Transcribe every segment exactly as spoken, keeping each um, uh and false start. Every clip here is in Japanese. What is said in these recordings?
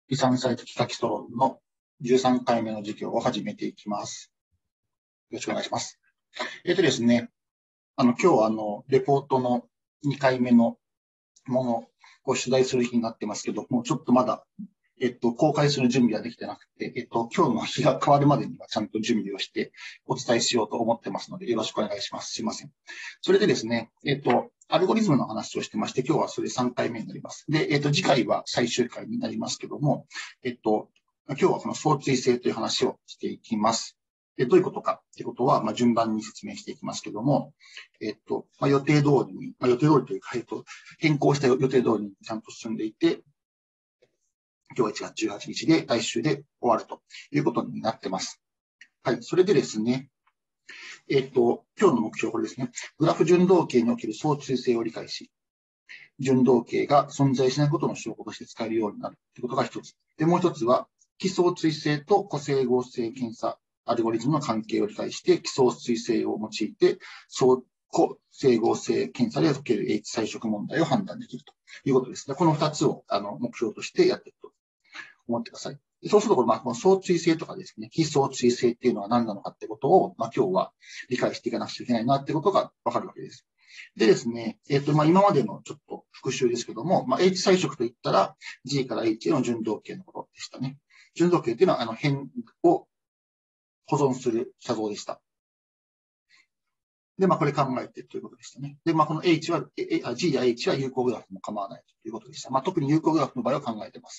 離散サイト企画基礎論のじゅうさんかいめの授業を始めていきます。よろしくお願いします。えっとですね、あの、今日はあの、レポートのにかいめのものを取材する日になってますけど、もうちょっとまだ、えっと、公開する準備はできてなくて、えっと、今日の日が変わるまでにはちゃんと準備をしてお伝えしようと思ってますので、よろしくお願いします。すいません。それでですね、えっと、アルゴリズムの話をしてまして、今日はそれさんかいめになります。で、えっと、次回は最終回になりますけども、えっと、今日はこの相対性という話をしていきます。で、どういうことかっていうことは、まあ、順番に説明していきますけども、えっと、まあ、予定通りに、まあ、予定通りというか、えっと、変更した予定通りにちゃんと進んでいて、今日はいちがつじゅうはちにちで来週で終わるということになってます。はい。それでですね、えっと、今日の目標はこれですね。グラフ順動系における相対性を理解し、順動系が存在しないことの証拠として使えるようになるということが一つ。で、もう一つは、奇相対性と個整合性検査アルゴリズムの関係を理解して、奇相対性を用いて、相個整合性検査で解ける H 彩色問題を判断できるということです。この二つをあの目標としてやっていくと思ってください。そうすると、まあ、この相対性とかですね、非相対性っていうのは何なのかってことを、まあ、今日は理解していかなくちゃいけないなってことがわかるわけです。でですね、えっと、まあ、今までのちょっと復習ですけども、まあ、H 彩色といったら G から H への順動系のことでしたね。順動系っていうのは、あの、辺を保存する写像でした。で、まあ、これ考えてということでしたね。で、まあ、この H は、G や H は有効グラフも構わないということでした。まあ、特に有効グラフの場合は考えています。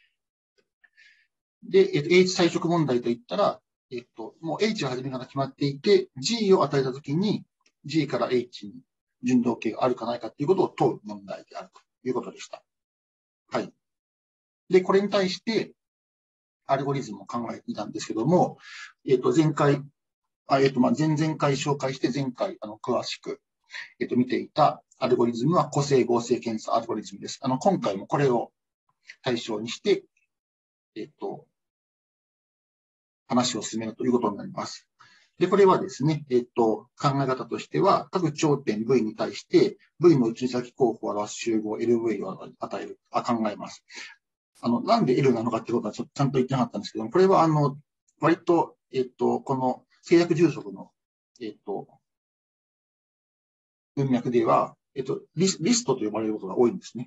で、えっと、H 彩色問題といったら、えっと、もう H は始めから決まっていて、G を与えたときに G から H に順動系があるかないかということを問う問題であるということでした。はい。で、これに対して、アルゴリズムを考えていたんですけども、えっと、前回、あえっと、まあ、前々回紹介して、前回、あの、詳しく、えっと、見ていたアルゴリズムは、個整合性検査アルゴリズムです。あの、今回もこれを対象にして、えっと、話を進めるということになります。で、これはですね、えっと、考え方としては、各頂点 V に対して、V の内先候補を表す集合 エルブイ を与える、あ考えます。あの、なんで L なのかってことはちょっとちゃんと言ってなかったんですけども、これはあの、割と、えっと、この制約重則の、えっと、文脈では、えっと、リスリストと呼ばれることが多いんですね。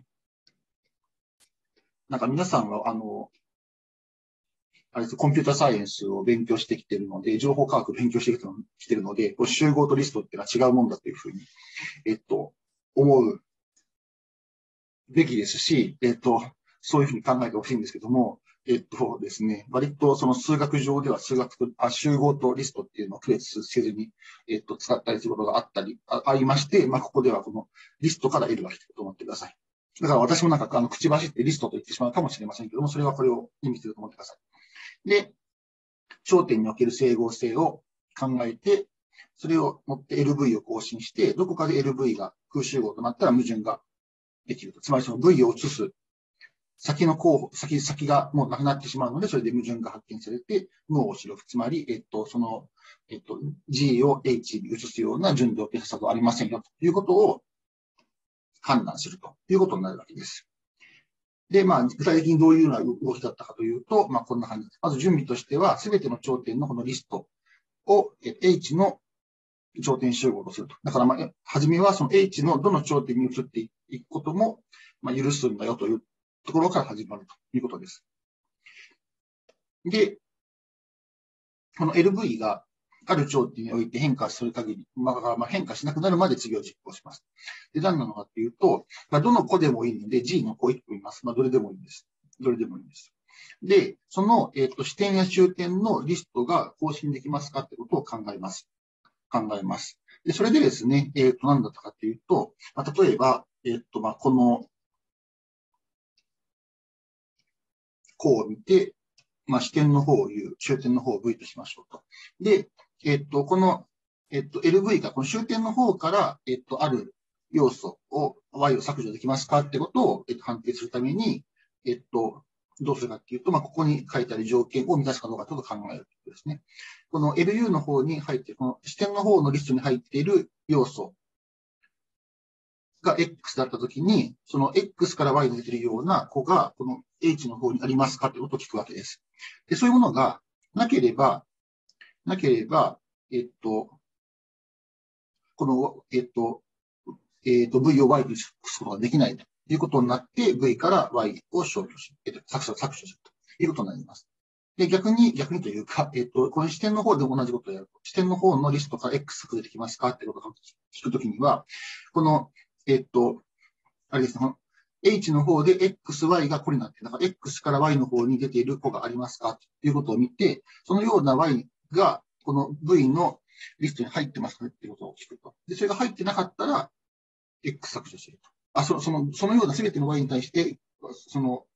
なんか皆さんは、あの、あれです、コンピュータサイエンスを勉強してきているので、情報科学を勉強してきているので、集合とリストっていうのは違うもんだというふうに、えっと、思うべきですし、えっと、そういうふうに考えてほしいんですけども、えっとですね、割とその数学上では数学と、あ集合とリストっていうのを区別せずに、えっと、使ったりすることがあったり、あありまして、まあ、ここではこのリストから得るわけと思ってください。だから私もなんか、あの、口走ってリストと言ってしまうかもしれませんけども、それはこれを意味すると思ってください。で、頂点における整合性を考えて、それを持って エルブイ を更新して、どこかで エルブイ が空集合となったら矛盾ができると。つまりその V を移す先の候補、先、先がもうなくなってしまうので、それで矛盾が発見されて、無を白く、つまり、えっと、その、えっと、G を H に移すような順動計算はありませんよ、ということを判断するということになるわけです。で、まあ、具体的にどういうような動きだったかというと、まあ、こんな感じです。まず準備としては、すべての頂点のこのリストを H の頂点集合とすると。だから、まあ、はじめはその H のどの頂点に移っていくことも、まあ、許すんだよというところから始まるということです。で、この エルブイ がある頂点において変化する限り、まあ、まあ、変化しなくなるまで次を実行します。で、何なのかっていうと、まあ、どの子でもいいので G の子いっこいます。まあ、どれでもいいんです。どれでもいいんです。で、その、えっと、支点や終点のリストが更新できますかってことを考えます。考えます。で、それでですね、えっと、何だったかっていうと、まあ、例えば、えっと、まあ、この、項を見て、まあ、支点の方を U、終点の方を V としましょうと。で、えっと、この、えっと、エルブイ がこの終点の方から、えっと、ある要素を Y を削除できますかってことを、えっと、判定するために、えっと、どうするかっていうと、まあ、ここに書いてある条件を満たすかどうかということを考えるということですね。この エルユー の方に入っている、この支点の方のリストに入っている要素が X だったときに、その X から Y が出ているような子が、この H の方にありますかということを聞くわけです。で、そういうものがなければ、なければ、えっと、この、えっと、えっと、V を Y とすることができないということになって、V から Y を消去し、えっと、削除、削除するということになります。で、逆に、逆にというか、えっと、この視点の方で同じことをやると、視点の方のリストから X が出てきますかってことを聞くときには、この、えっと、あれですね、H の方で エックス、ワイ がこれになって、だから X から Y の方に出ている子がありますかということを見て、そのような Y がこの V のリストに入ってますかっていうことを聞くと。で、それが入ってなかったら、X 削除すると。あ、その、その、そのような全ての Y に対して、その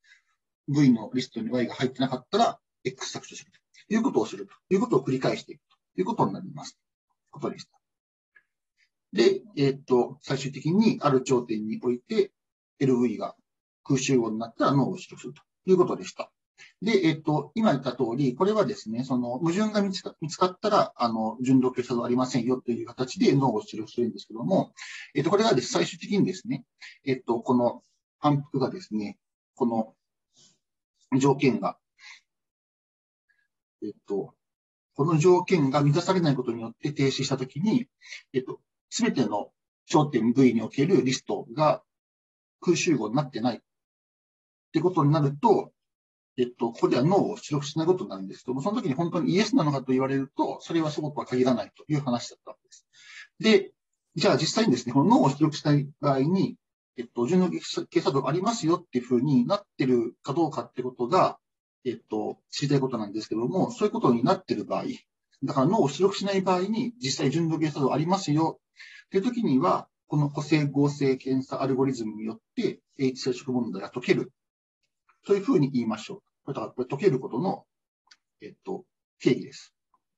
V のリストに Y が入ってなかったら、X 削除するということをするということを繰り返していくということになります。ことでした。で、えー、っと、最終的にある頂点において、エルブイ が空集合になったら脳を出力するということでした。で、えー、っと、今言った通り、これはですね、その矛盾が見つか、見つかったら、あの、順動形作動ありませんよという形で脳を出力するんですけども、えー、っと、これがです、最終的にですね、えー、っと、この反復がですね、この条件が、えー、っと、この条件が満たされないことによって停止したときに、えっと、すべての頂点 V におけるリストが空集合になってないってことになると、えっと、ここではノーを出力しないことになるんですけども、その時に本当にイエスなのかと言われると、それはそうとは限らないという話だったわけです。で、じゃあ実際にですね、このノーを出力しない場合に、えっと、順の計算度がありますよっていうふうになってるかどうかってことが、えっと、知りたいことなんですけども、そういうことになってる場合、だから脳を出力しない場合に、実際順度計算度ありますよっていう時には、この個性合成検査アルゴリズムによって H 接触問題が解ける。そういうふうに言いましょう。これだからこれ解けることの、えっと、定義です。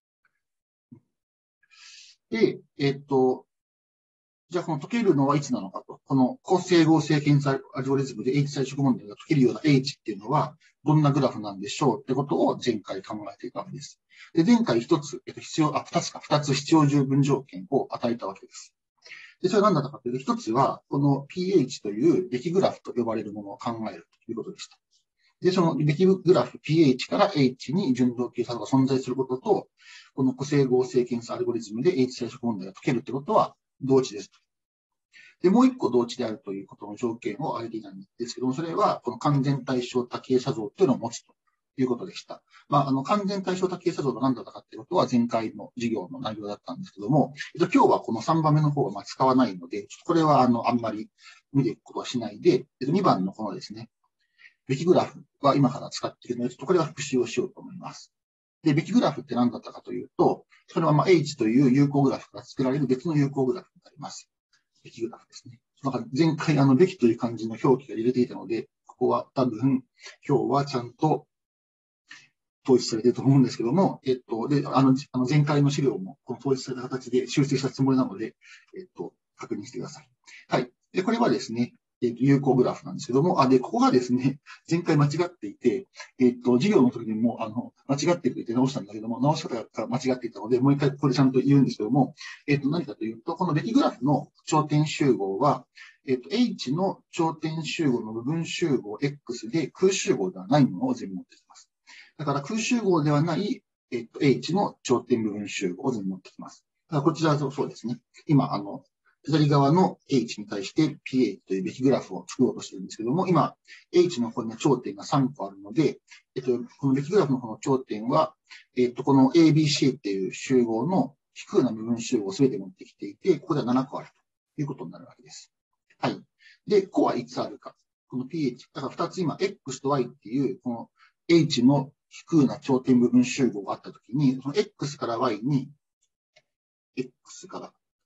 で、えっと、じゃあこの解けるのはいつなのかと。この個性合成検査アルゴリズムで H 接触問題が解けるような H っていうのはどんなグラフなんでしょうってことを前回考えていたわけです。で、前回一つ、えっと、必要、あ、二つか、二つ必要十分条件を与えたわけです。で、それは何だったかというと、一つは、この ピーエイチ というべきグラフと呼ばれるものを考えるということでした。で、そのべきグラフ ピーエイチ から H に順動計算が存在することと、この個性合成検査アルゴリズムで H 接触問題が解けるということは同値です。で、もう一個同値であるということの条件を挙げていたんですけども、それは、この完全対称多形写像というのを持つということでした。まあ、あの、完全対称多形写像が何だったかということは前回の授業の内容だったんですけども、えっと、今日はこのさんばんめの方はまあ使わないので、これはあの、あんまり見ていくことはしないで、えっと、にばんのこのですね、べきグラフは今から使っているので、ちょっとこれは復習をしようと思います。で、べきグラフって何だったかというと、それはまあ H という有効グラフが作られる別の有効グラフになります。べきグラフですね。なんか前回あの、べきという漢字の表記が入れていたので、ここは多分、今日はちゃんと統一されていると思うんですけども、えっと、で、あの、あの前回の資料もこの統一された形で修正したつもりなので、えっと、確認してください。はい。で、これはですね、えっと、有効グラフなんですけども、あ、で、ここがですね、前回間違っていて、えっと、授業の時にも、あの、間違っていて直したんだけども、直し方が間違っていたので、もう一回ここでちゃんと言うんですけども、えっと、何かというと、このべきグラフの頂点集合は、えっと、H の頂点集合の部分集合 X で空集合ではないものを全部持ってきます。だから空集合ではない、えっと、H の頂点部分集合を全部持ってきます。だからこちらはそうですね。今、あの、左側の H に対して ピーエイチ というべきグラフを作ろうとしているんですけども、今、H の方には頂点がさんこあるので、えっと、このべきグラフの方の頂点は、えっと、この エービーシー っていう集合の低な部分集合をすべて持ってきていて、ここではななこあるということになるわけです。はい。で、個はいつあるか。この ピーエイチ。だからふたつ今、X と Y っていう、この H の低な頂点部分集合があったときに、その X から Y に、X から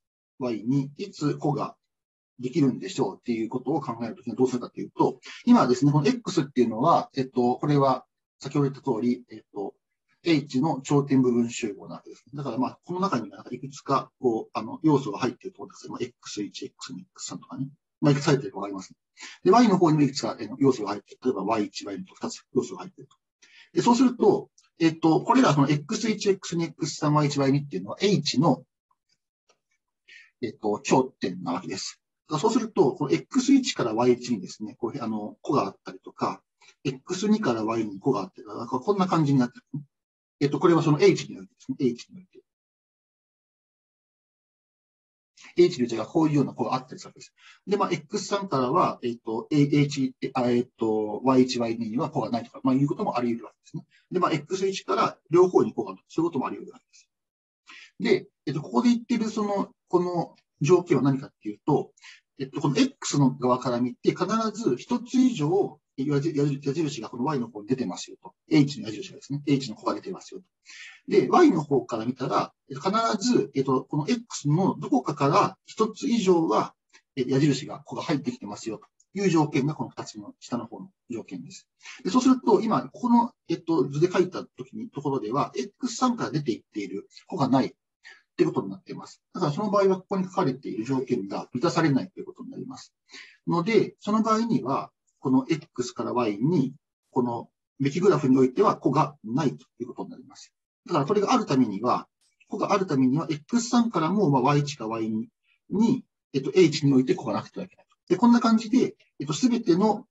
Y にいつ個ができるんでしょうっていうことを考えるときにはどうするかというと、今ですね、この X っていうのは、えっと、これは先ほど言った通り、えっと、H の頂点部分集合なわけです。だからまあ、この中にはいくつか、こう、あの、要素が入っていると思うんですけども、エックスワン、エックスツー、エックススリー とかね。まあ、いくつ入っているかわかりますね。で、Y の方にもいくつか要素が入っている。例えば ワイワン、ワイツー とふたつ要素が入っていると。で、そうすると、えっと、これらその エックスワン、エックスツー、エックススリー、ワイワン、ワイツー っていうのは H の、えっと、頂点なわけです。 そうすると、この エックスワン から ワイワン にですね、こう、あの、個があったりとか、エックスツー から ワイに個があったりとか、こんな感じになってる。えっと、これはその H においてですね、H において。H のうちがこういうような子があったりするわけです。で、まあ、エックススリー からは、えっと、H、えっと、ワイワン、ワイツー には子がないとか、まあ、いうこともあり得るわけですね。で、まあ、エックスワン から両方に子がある。そういうこともあり得るわけです。で、えっと、ここで言ってるその、この条件は何かっていうと、えっと、この X の側から見て、必ず一つ以上、矢印がこの Y の方に出てますよと。H の矢印がですね、H の子が出てますよと。で、Y の方から見たら、必ず、えっと、この X のどこかから一つ以上は、矢印が、子が入ってきてますよという条件がこの二つの下の方の条件です。でそうすると、今、ここの、えっと、図で書いた時に、ところでは、エックススリー から出ていっている子がないということになっています。だからその場合は、ここに書かれている条件が満たされないということになります。ので、その場合には、この X から Y に、このべきグラフにおいては子がないということになります。だからこれがあるためには、子があるためには エックススリー からも ワイワン か ワイツー に、えっと、H において子がなくてはいけない。で、こんな感じで、えっと、すべての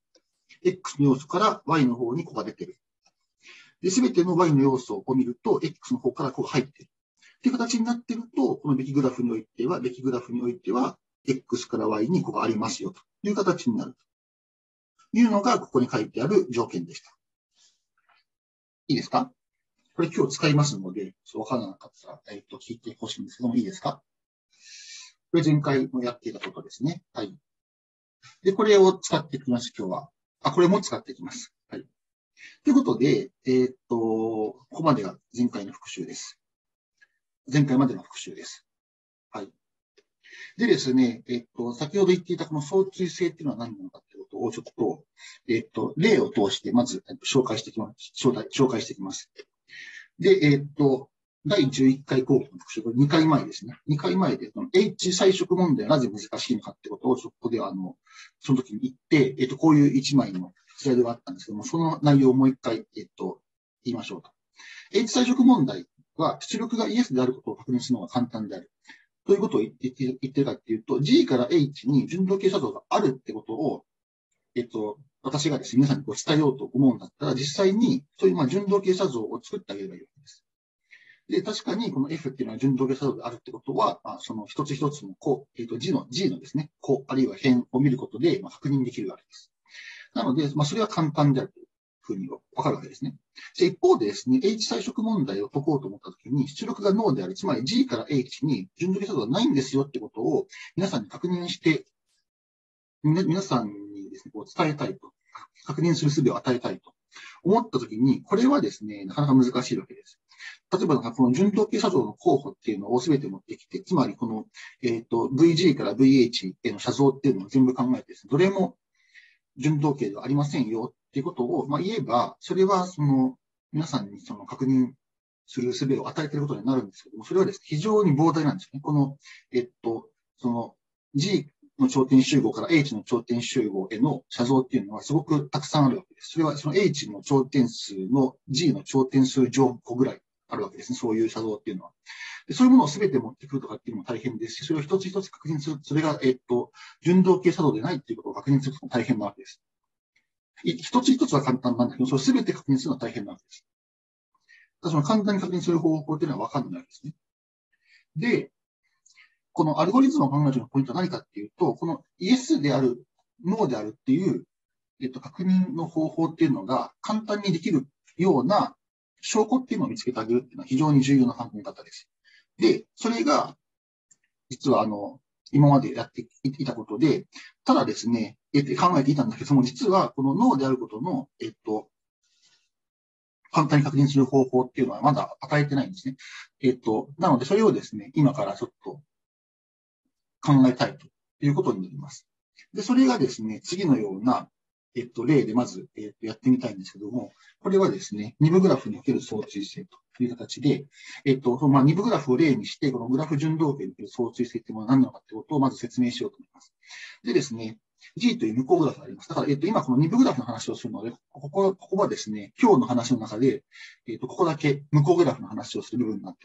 X の要素から Y の方に子が出ている。で、すべての Y の要素を見ると、X の方から子が入っている。という形になっていると、このべきグラフにおいては、べきグラフにおいては、X から Y に子がありますよという形になるというのが、ここに書いてある条件でした。いいですか？これ今日使いますので、わからなかったら、えっと、聞いてほしいんですけども、いいですか？これ前回もやっていたことですね。はい。で、これを使っていきます、今日は。あ、これも使っていきます。はい。ということで、えー、っと、ここまでが前回の復習です。前回までの復習です。はい。でですね、えっと、先ほど言っていたこの相対性っていうのは何なのかってことをちょっと、えっと、例を通してまず紹介していきます。紹介紹介していきます。で、えっと、だいじゅういっかい講義の復習、これにかいまえですね。にかいまえで、H 彩色問題はなぜ難しいのかってことを、そこでは、あの、その時に言って、えっと、こういういちまいのスライドがあったんですけども、その内容をもう一回、えっと、言いましょうと。H 彩色問題は、出力がイエスであることを確認するのが簡単である。どういうことを言って言ってるかっていうと、G から H に順動形写像があるってことを、えっと、私がですね、皆さんにこう伝えようと思うんだったら、実際にそういうまあ順動形写像を作ってあげればいいわけです。で、確かにこの F っていうのは順動形写像であるってことは、まあ、その一つ一つの項、えっと、G の、G のですね、項、あるいは辺を見ることで、まあ、確認できるわけです。なので、まあ、それは簡単であるというふうにわかるわけですね。で一方でですね、H 彩色問題を解こうと思ったときに、出力がノーである、つまり G から H に順動形写像がないんですよってことを皆さんに確認して、皆さんにですね、こう伝えたいと、確認する術を与えたいと思ったときに、これはですね、なかなか難しいわけです。例えば、この順動形写像の候補っていうのを全て持ってきて、つまりこの、えっと、ブイジー から ブイエイチ への写像っていうのを全部考えてですね、どれも順動形ではありませんよっていうことを、まあ、言えば、それはその、皆さんにその確認する術を与えていることになるんですけども、それはですね、非常に膨大なんですね。この、えっと、その G の頂点集合から H の頂点集合への写像っていうのはすごくたくさんあるわけです。それはその H の頂点数の G の頂点数乗個ぐらいあるわけですね。そういう写像っていうのは。でそういうものを全て持ってくるとかっていうのも大変ですし、それを一つ一つ確認する。それが、えっと、順動形写像でないっていうことを確認するのも大変なわけです。一つ一つは簡単なんだけど、それを全て確認するのは大変なわけです。その簡単に確認する方法っていうのは分かんないわけですね。で、このアルゴリズムを考えるのポイントは何かっていうと、このイエスである、ノーであるっていう、えっと、確認の方法っていうのが簡単にできるような証拠っていうのを見つけてあげるっていうのは非常に重要な考え方です。で、それが、実はあの、今までやっていたことで、ただですね、えっと、考えていたんだけども、実はこのノーであることの、えっと、簡単に確認する方法っていうのはまだ与えてないんですね。えっと、なのでそれをですね、今からちょっと考えたいということになります。で、それがですね、次のような、えっと、例でまず、えっと、やってみたいんですけども、これはですね、二部グラフにおける相対性という形で、えっと、まあ、二部グラフを例にして、このグラフ順動形における相対性というものは何なのかということをまず説明しようと思います。でですね、G という無効グラフがあります。だから、えっと、今この二部グラフの話をするので、ここ、ここはですね、今日の話の中で、えっと、ここだけ無効グラフの話をする部分になっています。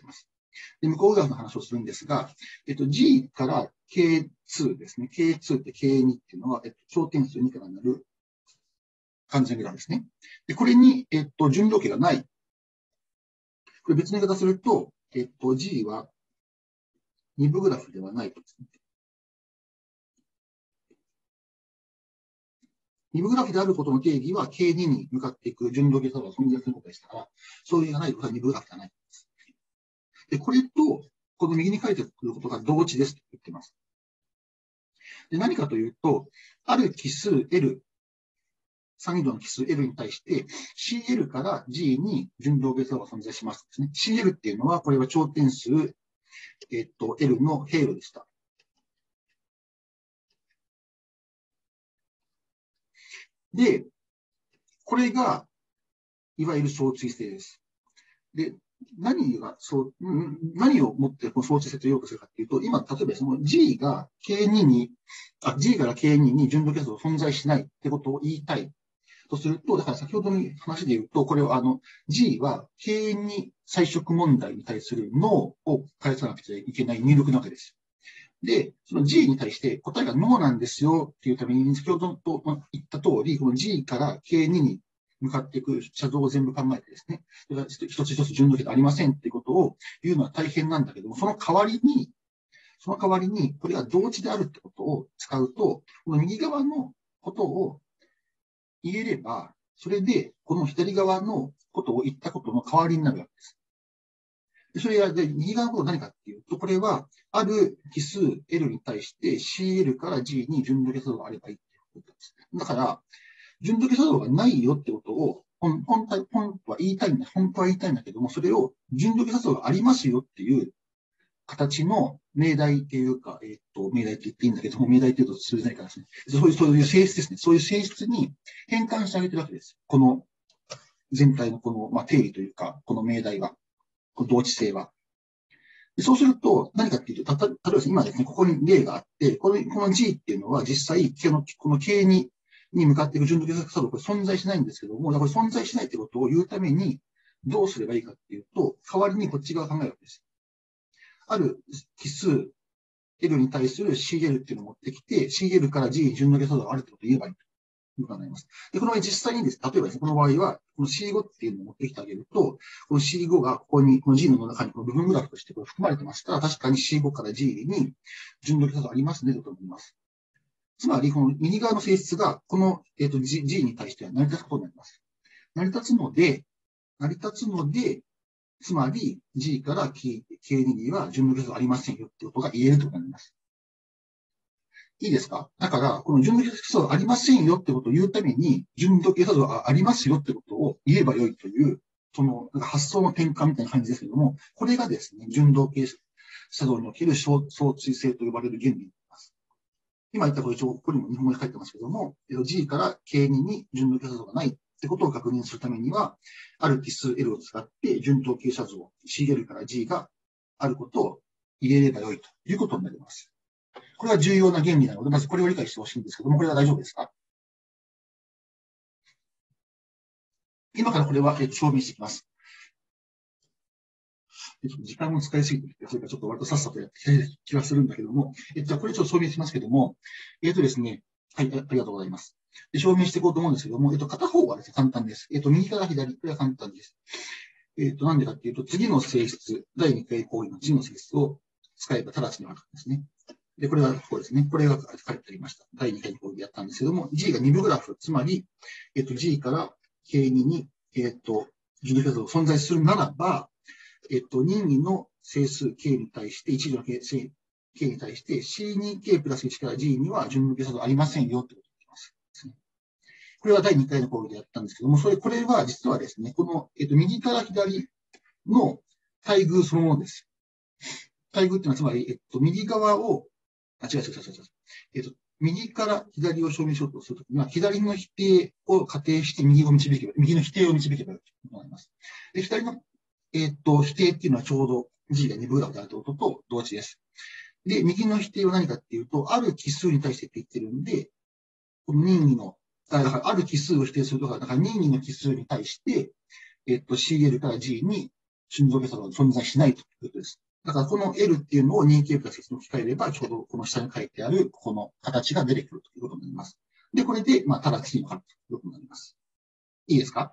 で、向こう側の話をするんですが、えっと、G から ケーツー ですね。ケーツー って ケーツー っていうのは、えっと、頂点数にからなる完全グラフですね。で、これに、えっと、順路径がない。これ別の言い方すると、えっと、G は二部グラフではないとですね。二部グラフであることの定義は ケーツー に向かっていく順路径差が存在することでしたから、そういうがないことは二部グラフではないです。で、これと、この右に書いてくることが同値ですと言っています。で、何かというと、ある奇数 L、三移動の奇数 L に対して シーエル から G に順動別差が存在しますですね。シーエル っていうのは、これは頂点数、えっと、L の平路でした。で、これが、いわゆる相対性です。で、何が、そう、何をもってこの相対性と言おうとするかっていうと、今、例えばその G が ケーツー に、あ、G から ケーツー に順動結合存在しないってことを言いたいとすると、だから先ほどの話で言うと、これはあの、G は ケーツー に彩色問題に対するノーを返さなくちゃいけない入力なわけです。で、その G に対して答えがノーなんですよっていうために、先ほどと言った通り、この G から ケーツー に向かっていく写像を全部考えてですね、一つ一つ順路径がありませんっていうことを言うのは大変なんだけども、その代わりに、その代わりに、これが同値であるってことを使うと、この右側のことを言えれば、それで、この左側のことを言ったことの代わりになるわけです。それが、で、右側のことは何かっていうと、これは、ある奇数 L に対して シーエル から G に順路径作動があればいいってことです。だから、順路径作動がないよってことを、本本当は言いたいんだ、本当は言いたいんだけども、それを順路径作動がありますよっていう形の命題っていうか、えっと、命題って言っていいんだけども、命題って言うと通じないからですね。そういう、そういう性質ですね。そういう性質に変換してあげてるわけです。この全体のこの、まあ、定理というか、この命題は、この同値性は。そうすると、何かっていうと、た、例えば今ですね、ここに例があって、この、この G っていうのは実際、この、この ケーツー に向かっていく順路径作動、これ存在しないんですけども、これ存在しないってことを言うために、どうすればいいかっていうと、代わりにこっち側考えるわけです。ある奇数 L に対する シーエル っていうのを持ってきて、シーエル から G に順路径作動があるってことを言えばいいということになります。で、この場合実際にです、例えばですね、この場合は、この シーファイブ っていうのを持ってきてあげると、この シーファイブ がここに、この G の中にこの部分グラフとしてこれ含まれてましたら、確かに シーファイブ から G に順路径作動ありますね、と思います。つまり、この右側の性質が、この、えっと G, G に対しては成り立つことになります。成り立つので、成り立つので、つまり G から ケーツー には順路径作動ありませんよってことが言えるということになります。いいですか？だから、この順路径作動がありませんよってことを言うために、順路径作動がありますよってことを言えばよいという、その発想の転換みたいな感じですけども、これがですね、順路径作動における相対性と呼ばれる原理になります。今言ったこれ、ここにも日本語で書いてますけども、G から ケーツー に順路径作動がないってことを確認するためには、ある奇数 L を使って順路径作動 シーエル から G があることを言えればよいということになります。これは重要な原理なので、まずこれを理解してほしいんですけども、これは大丈夫ですか？今からこれは、えっと、証明していきます。時間も使いすぎて、それからちょっと割とさっさとやってきた気がするんだけども、えっと、これちょっと証明しますけども、えっとですね、はい、ありがとうございます。で証明していこうと思うんですけども、えっと、片方はですね、簡単です。えっと、右から左、これは簡単です。えっと、なんでかっていうと、次の性質、だいにかい行為の次の性質を使えば直ちにわかるんですね。で、これはこうですね。これが書いてありました。だいにかい行為でやったんですけども、G がに部グラフ、つまり、えっと、G から ケーツー に、えっと、順路径作動が存在するならば、えっと、任意の整数 K に対して、一次の K, K に対して シーツーケー プラスいちから G には順路径作動ありませんよってことになります。これはだいにかいの講義でやったんですけども、それ、これは実はですね、この、えっと、右から左の対偶そのものです。対偶っていうのは、つまり、えっと、右側を、あ、違う違う違う違う。えっと、右から左を証明しようとするときには、左の否定を仮定して右を導けば、右の否定を導けばいいと思います。で、左の、えっと、否定っていうのはちょうど G がに部グラフであることと同値です。で、右の否定は何かっていうと、ある奇数に対してって言ってるんで、この任意の、だからある奇数を否定するとか、だから任意の奇数に対して、えっと、シーエル から G に心臓ベクトルが存在しないということです。だからこの L っていうのを任意形プラスに置き換えれば、ちょうどこの下に書いてある、この形が出てくるということになります。で、これで、まあ、ただ次に分かるということになります。いいですか？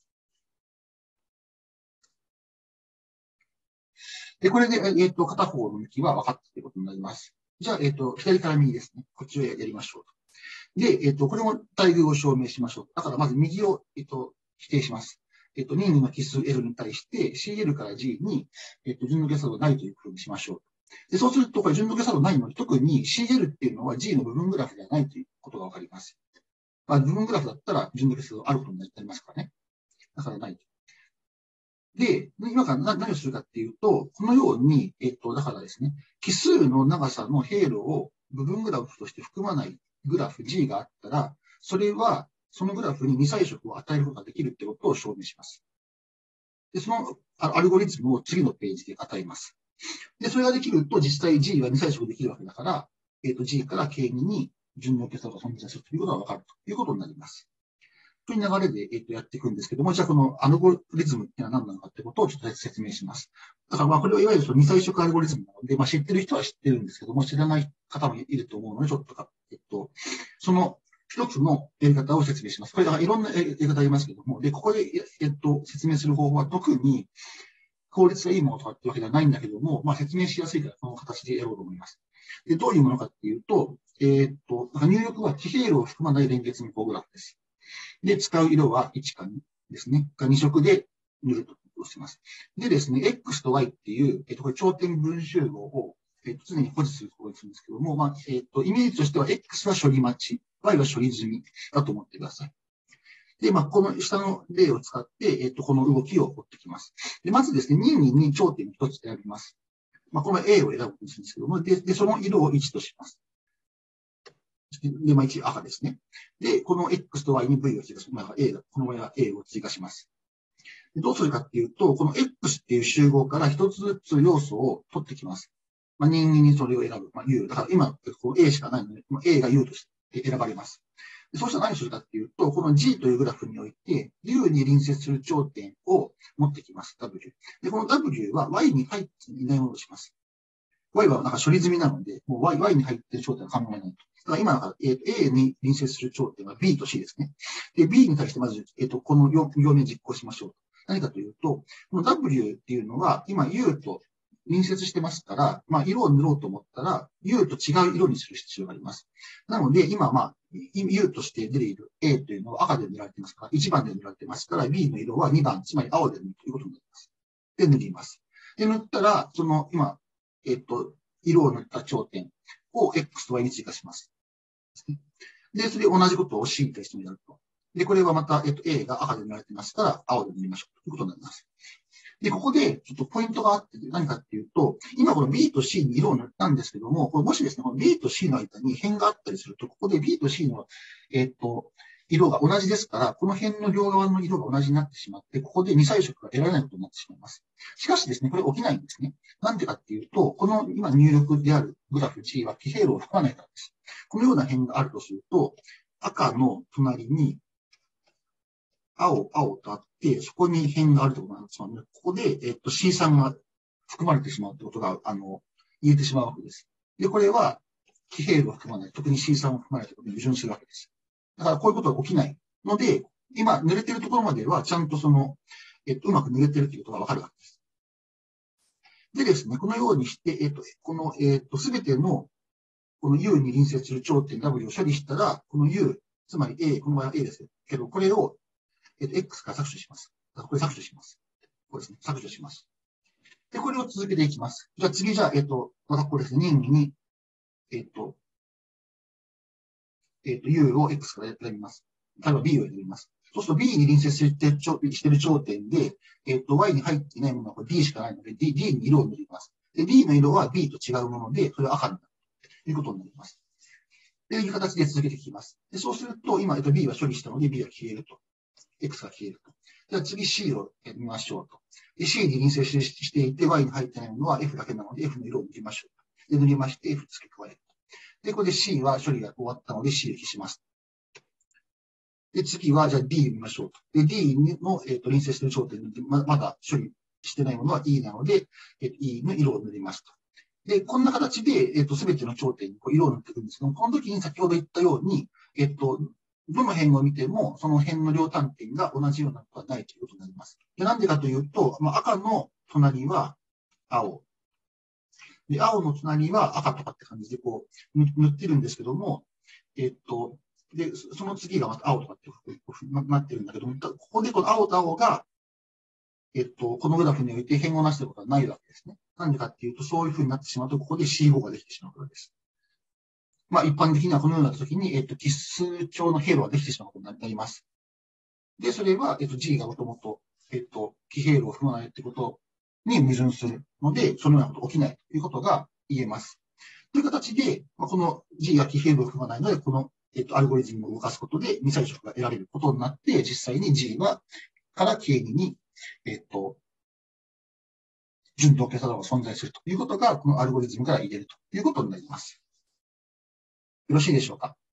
で、これで、えっと、片方の向きは分かったということになります。じゃあ、えっと、左から右ですね。こっちをやりましょうと。で、えっと、これも対偶を証明しましょう。だから、まず右を、えっと、否定します。えっと、任意の奇数 L に対して シーエル から G に、えっと、順の下差がないというふうにしましょう。で、そうすると、これ順の下差がないので、特に シーエル っていうのは G の部分グラフではないということがわかります。まあ、部分グラフだったら順の下差があることになりますからね。だからない。で、今から何をするかっていうと、このように、えっと、だからですね、奇数の長さの経路を部分グラフとして含まないグラフ G があったら、それは、そのグラフに二彩色を与えることができるってことを証明します。で、そのアルゴリズムを次のページで与えます。で、それができると、実際 G は二彩色できるわけだから、えっと、G から ケーに に順の計算が存在するということがわかるということになります。という流れで、えっと、やっていくんですけども、じゃあこのアルゴリズムっていうのは何なのかってことをちょっと説明します。だからまあこれはいわゆるその二彩色アルゴリズムなので、まあ知ってる人は知ってるんですけども、知らない方もいると思うので、ちょっとか、えっと、その一つのやり方を説明します。これだからいろんなやり方ありますけども、で、ここで、えっと、説明する方法は特に効率がいいものとかってわけではないんだけども、まあ説明しやすいからこの形でやろうと思います。で、どういうものかっていうと、えっと、入力は奇経路を含まない連結の棒グラフです。で、使う色はいちかにですね。がに色で塗るとします。でですね、X と Y っていう、えっと、これ頂点分集合を、えっと、常に保持することにするんですけども、まあ、えっと、イメージとしては X は処理待ち、Y は処理済みだと思ってください。で、まあ、この下の例を使って、えっと、この動きを追ってきます。で、まずですね、任意に頂点を一つ選びます。まあ、この A を選ぶことにするんですけども、で、でその色をいちとします。で、まあ、いち赤ですね。で、この X と Y に V を追加します。まあ、A だ。この場合は A を追加します。でどうするかっていうと、この X っていう集合から一つずつ要素を取ってきます。まあ、任意にそれを選ぶ。まあ、U。だから今、こう A しかないので、A が U として選ばれます。でそうしたら何するかっていうと、この G というグラフにおいて、U に隣接する頂点を持ってきます。W。で、この W は Y に入っていないものとします。Y はなんか処理済みなので、もう Y, Y に入っている頂点は考えないと。だから今、えー、A に隣接する頂点は B と C ですね。で、B に対してまず、えっ、ー、と、この要件実行しましょう。何かというと、この W っていうのは、今 U と隣接してますから、まあ、色を塗ろうと思ったら、U と違う色にする必要があります。なので、今、まあ、U として出ている A というのは赤で塗られてますから、いちばんで塗られてますから、B の色はにばん、つまり青で塗るということになります。で、塗ります。で、塗ったら、その、今、えっと、色を塗った頂点を X と Y に追加します。で、それで同じことを C に対してもやると。で、これはまた、えっと、A が赤で塗られてますから、青で塗りましょうということになります。で、ここで、ちょっとポイントがあって、何かっていうと、今この B と C に色を塗ったんですけども、これもしですね、この B と C の間に辺があったりすると、ここで B と C の、えっと、色が同じですから、この辺の両側の色が同じになってしまって、ここで二彩色が得られないことになってしまいます。しかしですね、これ起きないんですね。なんでかっていうと、この今入力であるグラフ G は奇経路を含まないからです。このような辺があるとすると、赤の隣に青、青とあって、そこに辺があるということなんですので、ここで、えっと、C さんが含まれてしまうということが、あの、言えてしまうわけです。で、これは、奇経路を含まない、特に C さんを含まないということに矛盾するわけです。だから、こういうことが起きないので、今、濡れてるところまでは、ちゃんとその、えっと、うまく濡れてるということがわかるわけです。でですね、このようにして、えっと、この、えっと、すべての、この U に隣接する頂点 W を処理したら、この U、つまり A、この場合は A ですけど、これを、えっと、X から削除します。これ削除します。これですね。削除します。で、これを続けていきます。じゃあ次、じゃあ、えっと、またこれですね。任意に、えっと、えっと、U を X から選びます。例えば B を選びます。そうすると B に隣接している頂点で、えっと、Y に入っていないものはこれ D しかないので、D, D に色を塗ります。で、D の色は B と違うもので、それは赤になるということになります。という形で続けていきます。でそうすると、今、えっと、B は処理したので B は消えると。X が消えると。じゃあ次 C を見ましょうと。で C に隣接していて Y に入ってないものは F だけなので F の色を塗りましょう。で塗りまして F 付け加えると。で、これで C は処理が終わったので C を消します。で、次はじゃあ D を見ましょうと。で、D の、えー、と隣接している頂点でままだ処理してないものは E なので、えっと、E の色を塗りますと。で、こんな形で、えっと、すべての頂点にこう色を塗っていくんですけども、この時に先ほど言ったように、えっと、どの辺を見ても、その辺の両端点が同じようなことはないということになります。で、なんでかというと、まあ、赤の隣は青。で、青の隣は赤とかって感じでこう、塗ってるんですけども、えっと、で、その次がまた青とかってなってるんだけども、ここでこの青と青が、えっと、このグラフにおいて変をなしていることはないわけですね。なんでかっていうと、そういう風になってしまうと、ここで シーご ができてしまうからです。まあ、一般的にはこのような時に、えっと、奇数帳の経路ができてしまうことになります。で、それは、えっと、G がもともと、えっと、奇経路を含まないということに矛盾するので、そのようなことが起きないということが言えます。という形で、この G が奇経路を含まないので、この、えっと、アルゴリズムを動かすことで、二彩色が得られることになって、実際に G は、から ケーに に、えっと、順当形作動が存在するということが、このアルゴリズムから言えるということになります。よろしいでしょうか。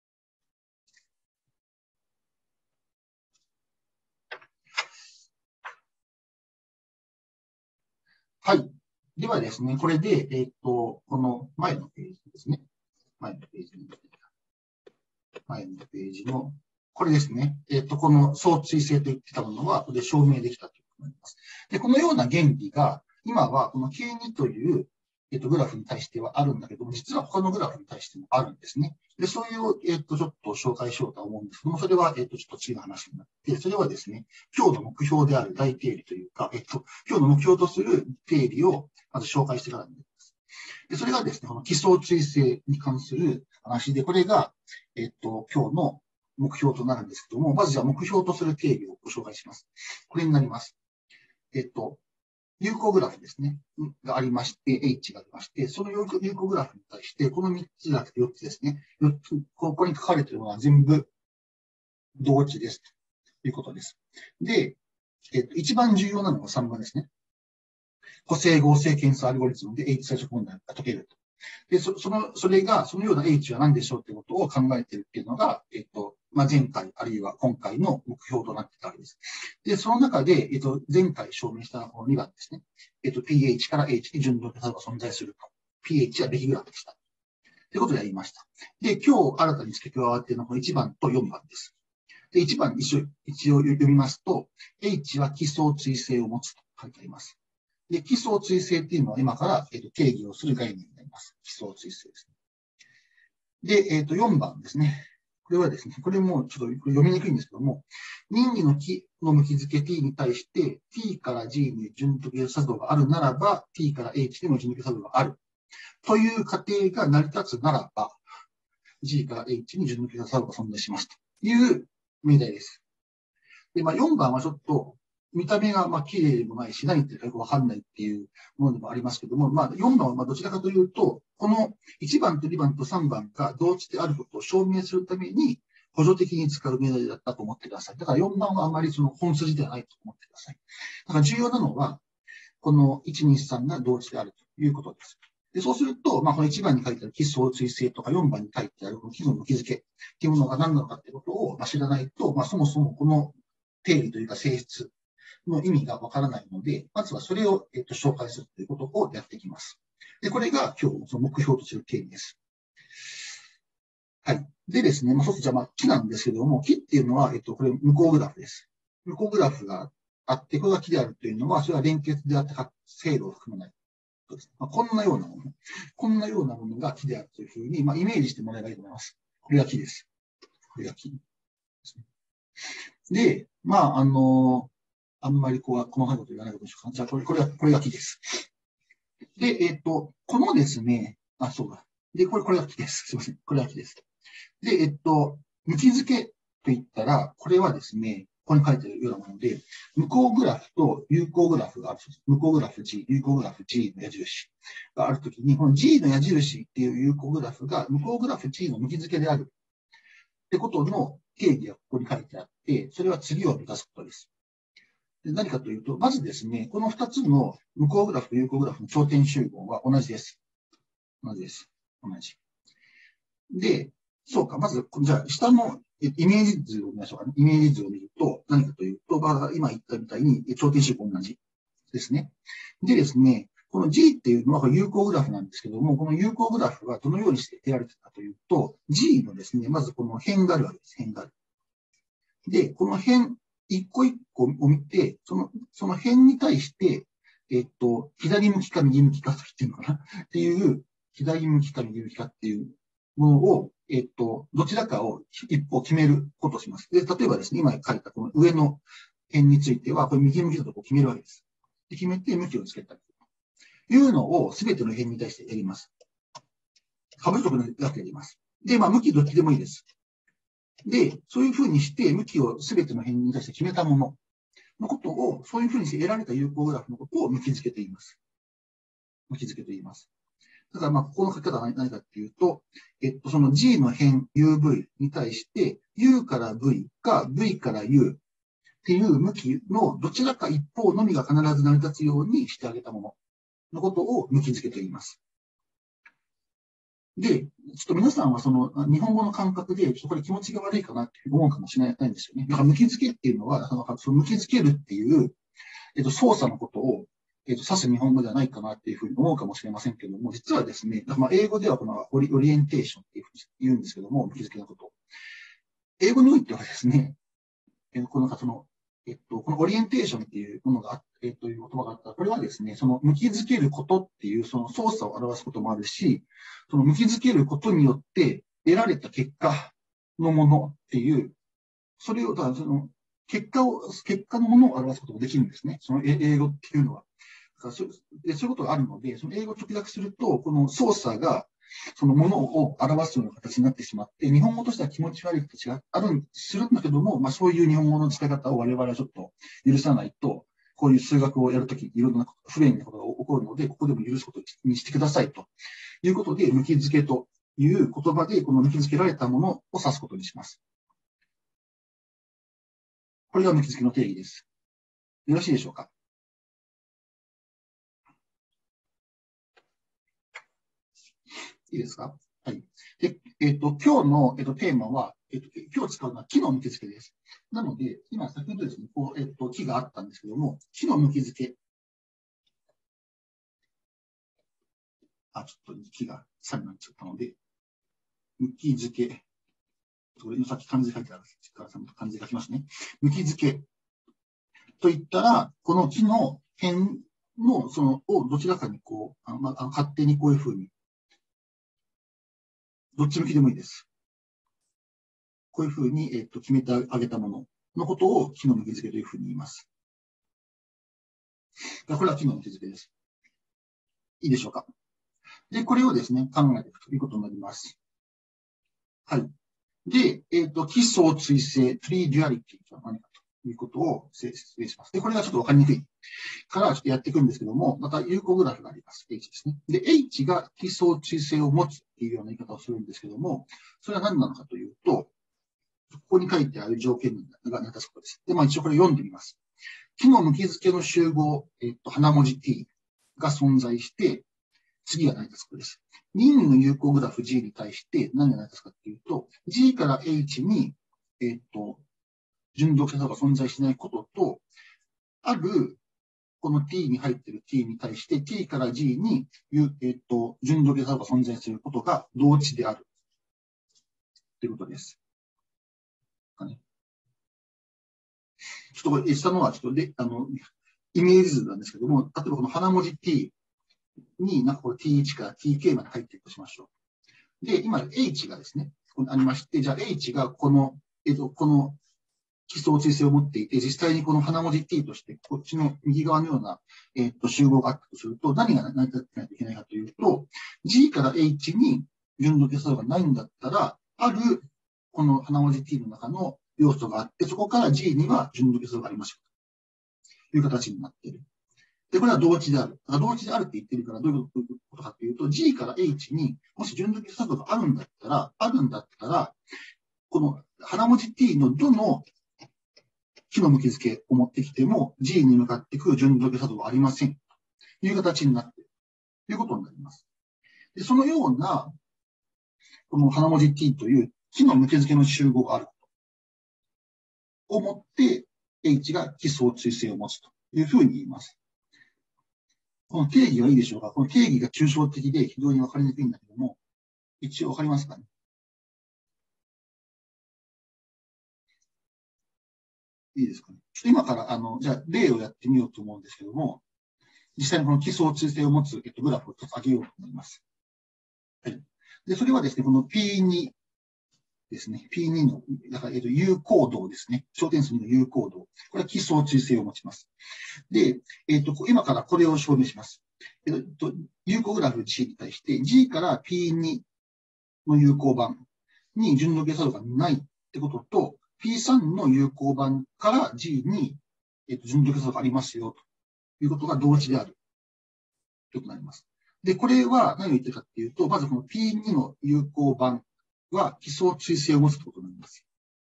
はい。ではですね、これで、えっと、この前のページですね。前のページに、前のページの、これですね。えっと、この相対性と言ってたものは、これで証明できたということになります。で、このような原理が、今はこの ケーに という、えっと、グラフに対してはあるんだけども、実は他のグラフに対してもあるんですね。で、そういう、えっと、ちょっと紹介しようと思うんですけども、それは、えっと、ちょっと次の話になって、それはですね、今日の目標である大定理というか、えっと、今日の目標とする定理を、まず紹介してからになります。で、それがですね、この奇相対性に関する話で、これが、えっと、今日の目標となるんですけども、まずじゃあ目標とする定理をご紹介します。これになります。えっと、有効グラフですね、がありまして、H がありまして、その有効グラフに対して、このみっつじゃなくてよっつですね、よっつ、ここに書かれているのは全部同値ですということです。で、えっと、一番重要なのはさんばんですね。個性合成検査アルゴリズムで H 最初問題が解けると。で、そその、それが、そのような H は何でしょうということを考えているっていうのが、えっと、まあ、前回、あるいは今回の目標となっていたわけです。で、その中で、えっと、前回証明したこのにばんですね。えっと、pH から H に順当な差が存在すると。pH はべきグラフでした。ということでやりました。で、今日新たに付け加わっているのがいちばんとよんばんです。で、いちばん一応、一応読みますと、H は奇相対性を持つと書いてあります。で、奇相対性っていうのは今から、えっと、定義をする概念になります。奇相対性ですね。で、えっと、よんばんですね。これはですね、これもちょっと読みにくいんですけども、任意の木の向き付け t に対して t から g に順抜け作動があるならば、t から h にも順抜け作動がある。という過程が成り立つならば、g から h に順抜け作動が存在しますという命題です。で、まあ、よんばんはちょっと、見た目がまあ綺麗でもないし、何言ってるかよくわかんないっていうものでもありますけども、まあ、よんばんはまあどちらかというと、このいちばんとにばんとさんばんが同値であることを証明するために、補助的に使う命題だったと思ってください。だからよんばんはあまりその本筋ではないと思ってください。だから重要なのは、このいち、に、さんが同値であるということです。でそうすると、まあ、このいちばんに書いてある奇相対性とかよんばんに書いてあるこの奇の向き付けっていうものが何なのかってことを知らないと、まあ、そもそもこの定理というか性質の意味がわからないので、まずはそれを、えっと、紹介するということをやっていきます。で、これが今日のその目標とする定理です。はい。でですね、まあ、そうするとじゃあ、まあ、木なんですけども、木っていうのは、えっと、これ、向こうグラフです。向こうグラフがあって、これが木であるというのは、それは連結であって、経路を含まない。まあ、こんなようなもの。こんなようなものが木であるというふうに、まあ、イメージしてもらえばいいと思います。これが木です。これが木ですね。で、まあ、あの、あんまりこう細かいこと言わないことにしようか。じゃあ、これ、これは、これが木です。で、えっと、このですね、あ、そうだ。で、これ、これが木です。すいません。これが木です。で、えっと、向き付けと言ったら、これはですね、ここに書いてあるようなもので、向こうグラフと有効グラフがある。向こうグラフ G、有効グラフ G の矢印があるときに、この G の矢印っていう有効グラフが向こうグラフ G の向き付けであるってことの定義がここに書いてあって、それは次を満たすことです。で何かというと、まずですね、このふたつの向こうグラフと有効グラフの頂点集合は同じです。同じです。同じ。で、そうか、まず、じゃあ、下のイメージ図を見ましょうかね。イメージ図を見ると、何かというと、まあ、今言ったみたいに、頂点集合同じ。 ですね。でですね、この G っていうのは有効グラフなんですけども、この有効グラフはどのようにして得られているかというと、G のですね、まずこの辺があるわけです。辺がある。で、この辺、一個一個を見て、その、その辺に対して、えっと、左向きか右向きかと言ってるのかなっていう、左向きか右向きかっていうものを、えっと、どちらかを一歩決めることをします。で、例えばですね、今書いたこの上の辺については、これ右向きだとこう決めるわけです。で、決めて向きをつけたりというのを全ての辺に対してやります。過不足なだけやります。で、まあ、向きどっちでもいいです。で、そういうふうにして、向きをすべての辺に対して決めたもののことを、そういうふうにして得られた有効グラフのことを向き付けと言います。向き付けと言います。だから、まあ、ここの書き方は何かっていうと、えっと、その G の辺 ユーブイ に対して、U から V か V から U っていう向きのどちらか一方のみが必ず成り立つようにしてあげたもののことを向き付けと言います。で、ちょっと皆さんはその日本語の感覚で、ちょっとこれ気持ちが悪いかなって思うかもしれないんですよね。だから向き付けっていうのは、その向き付けるっていう、えっと、操作のことを、えっと、指す日本語ではないかなっていうふうに思うかもしれませんけども、実はですね、まあ、英語ではこのオリ、オリエンテーションっていうふうに言うんですけども、向き付けのこと。英語においてはですね、えこの、その、えっと、このオリエンテーションっていうものがあって、という言葉があったら、これはですね、その向き付けることっていうその操作を表すこともあるし、その向き付けることによって得られた結果のものっていう、それを、だからその結果を、結果のものを表すこともできるんですね。その英語っていうのは。だからそういうことがあるので、その英語を直訳すると、この操作が、そのものを表すような形になってしまって、日本語としては気持ち悪い形がある、するんだけども、まあそういう日本語の使い方を我々はちょっと許さないと、こういう数学をやるとき、いろんな不便なことが起こるので、ここでも許すことにしてくださいということで、向き付けという言葉で、この向き付けられたものを指すことにします。これが向き付けの定義です。よろしいでしょうか。いいですか。はい。で、えっと、今日の、えっと、テーマは、えっと、今日使うのは木の向き付けです。なので、今先ほどですね、こう、えっと、木があったんですけども、木の向き付け。あ、ちょっと木がさになっちゃったので、向き付け。これさっき漢字書いてあるからさんと漢字書きますね。向き付け。といったら、この木の辺の、その、をどちらかにこう、あまあ、勝手にこういうふうに、どっち向きでもいいです。こういうふうに、えっと、決めてあげたもののことを木の向き付けというふうに言います。これは木の向き付けです。いいでしょうか。で、これをですね、考えていくということになります。はい。で、えっと、基礎追性、トリーデュアリティとは何かということを説明します。で、これがちょっとわかりにくいからちょっとやっていくんですけども、また有効グラフがあります。H ですね。で、H が基礎追性を持つっていうような言い方をするんですけども、それは何なのかというと、ここに書いてある条件が成り立つことです。で、まあ一応これ読んでみます。木の向き付けの集合、えっと、花文字 t が存在して、次が成り立つことです。任意の有効グラフ G に対して何が成り立つかっていうと、G から H に、えっと、順動化が存在しないことと、ある、この t に入っている t に対して t から G に、えっと、順動化が存在することが同値である。ということです。ちょっとこれ、下のはちょっとで、あの、イメージ図なんですけども、例えばこの花文字 t に、なんかこれ ティーワン から ティーケー まで入っていくとしましょう。で、今 H がですね、ここにありまして、じゃあ H がこの、えっと、この基礎追性を持っていて、実際にこの花文字 t として、こっちの右側のような、えっと、集合があったとすると、何が成り立ってないといけないかというと、G から H に順動化数がないんだったら、ある、この花文字 t の中の要素があって、そこから G には順動化数がありますという形になっている。で、これは同値である。同値であるって言ってるから、どういうことかっていうと、G から H に、もし順続速度があるんだったら、あるんだったら、この花文字 t のどの木の向き付けを持ってきても、G に向かってくる順続速度はありません。という形になっている。ということになります。で、そのような、この花文字 t という木の向き付けの集合があることをもって、H が基礎追性を持つというふうに言います。 この定義はいいでしょうか。この定義が抽象的で非常にわかりにくいんだけども、一応わかりますかね。いいですかね。ちょっと今から、あの、じゃあ例をやってみようと思うんですけども、実際にこの奇相対性を持つ、えっと、グラフを一つ上げようと思います。はい。で、それはですね、この ピーに ですね、ピーに の、だから、えっと、有効度ですね、小点数の有効度。これは奇相対性を持ちます。で、えっと、今からこれを証明します。えっと、有効グラフ G に対して、G から ピーに の有効版に順路計算度がないってことと、ピーさん の有効版から G に、えっと、順路計算度がありますよ、ということが同時である。ということになります。で、これは何を言ってるかっていうと、まずこの ピーに の有効版は奇相対性を持つということになります。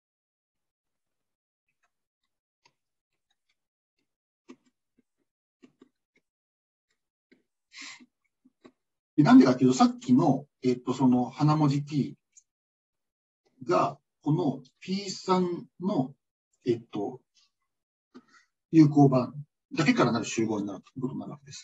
でなんでかっていうと、さっきの、えっと、その花文字 P が、この ピーさん の、えっと、有効版だけからなる集合になるということになるわけです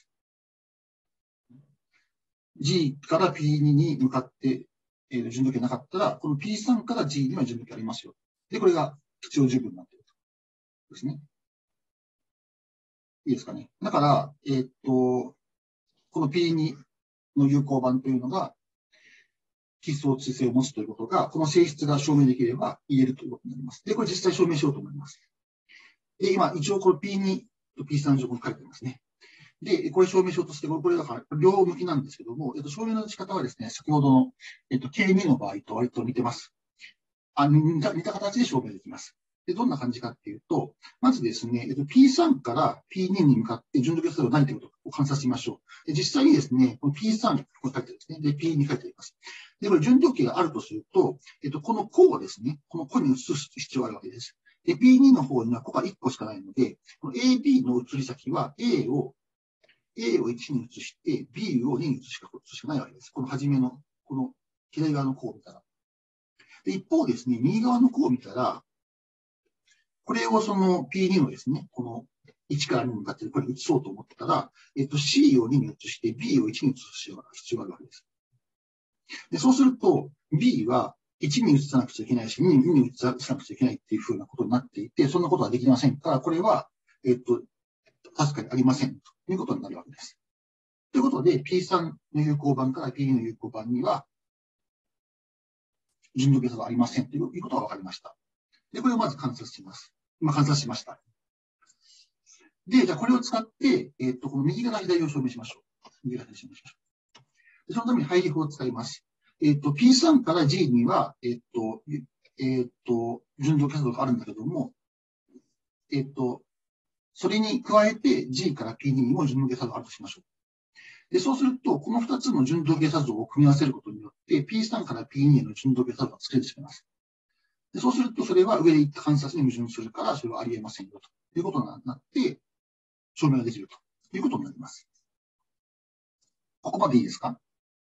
。G から ピーに に向かって、えー、順時計なかったら、この ピーさん から G には順時計ありますよ。で、これが必要十分になっていると。ですね。いいですかね。だから、えー、っと、この ピーに の有効版というのが、奇相対性を持つということが、この性質が証明できれば言えるということになります。で、これ実際証明しようと思います。で、今、一応この ピーに と ピーさん 上ここに書いてありますね。で、これ証明しようとして、これだから両向きなんですけども、えっと、証明の仕方はですね、先ほどの、えっと、ケーに の場合と割と似てます。あ似た似た形で証明できます。で、どんな感じかっていうと、まずですね、えっと、ピーさん から ピーに に向かって順序計算がないということを観察しましょう。で実際にですね、この ピーさん、ここに書いてあるんですね。で、ピーに 書いてあります。で、これ順序計があるとすると、えっと、この項をですね、この項に移す必要があるわけです。で、ピーに の方には項がいっこしかないので、この エービー の移り先は A を A をいちに移して、B をにに移すしかないわけです。この初めの、この左側の項を見たら。で一方ですね、右側の項を見たら、これをその ピーに のですね、このいちからにに向かってこれ移そうと思ったら、えっと C をにに移して B をいちに移す必要があるわけです。でそうすると B はいちに移さなくちゃいけないし、にに移さなくちゃいけないっていうふうなことになっていて、そんなことはできませんから、これは、えっと、確かにありませんということになるわけです。ということで、ピーさん の有効版から ピーに の有効版には、順序計算がありませんということが分かりました。で、これをまず観察します。今観察しました。で、じゃあこれを使って、えっと、この右から左を証明しましょう。右から左を証明しましょう。でそのために配列を使います。えっと、ピーさん から G には、えっと、えっと、順序計算があるんだけども、えっと、それに加えて G から ピーに にも順序計算があるとしましょう。で、そうすると、このふたつの順序計算像を組み合わせることによって、ピーさん から ピーに への順序計算像が作れてしまいます。でそうすると、それは上で言った観察に矛盾するから、それはありえませんよということになって、証明ができるということになります。ここまでいいですか？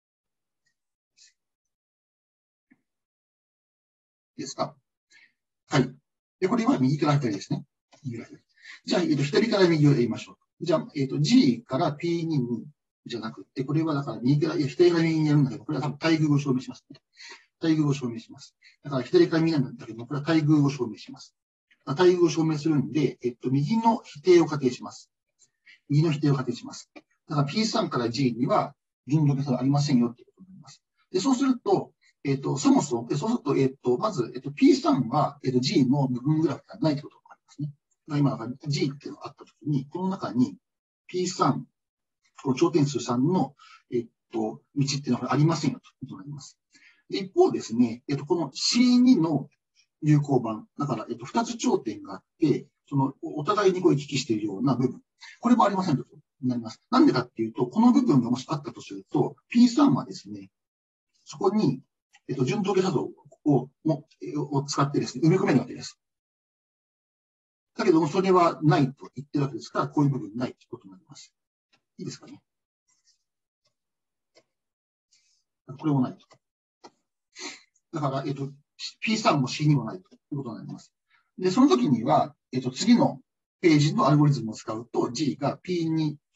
いいですか？はい。で、これは右から左ですね。右から左。じゃあ、えっと、左から右をやりましょう。じゃあ、えっと、G から ピーに にじゃなくて、これはだから右から、いや、左から右にやるんだけど、これは多分対偶を証明しますね。対偶を証明します。だから左から右なんだけど、これは対偶を証明します。対偶を証明するんで、えっと、右の否定を仮定します。右の否定を仮定します。だから ピーさん から G には順序計算がありませんよっていうことになります。で、そうすると、えっと、そもそも、そうすると、えっと、まず、えっと、ピーさん は、えっと、G の部分グラフがないということがありますね。今、G っていうのがあったときに、この中に ピーさん、この頂点数さんの、えっと、道っていうのがありませんよということになります。で一方ですね、えっと、この シーに の有効版、だから、えっと、ふたつ頂点があって、その、お互いにこう行き来しているような部分。これもありませんとなります。なんでかっていうと、この部分がもしあったとすると、ピーさん はですね、そこに、えっと、順当計算像を、も、を使ってですね、埋め込めるわけです。だけども、それはないと言ってるわけですから、こういう部分ないということになります。いいですかね。これもないと。だから、えっと、ピーさん も シーに もないということになります。で、その時には、えっと、次のページのアルゴリズムを使うと、G が ピーに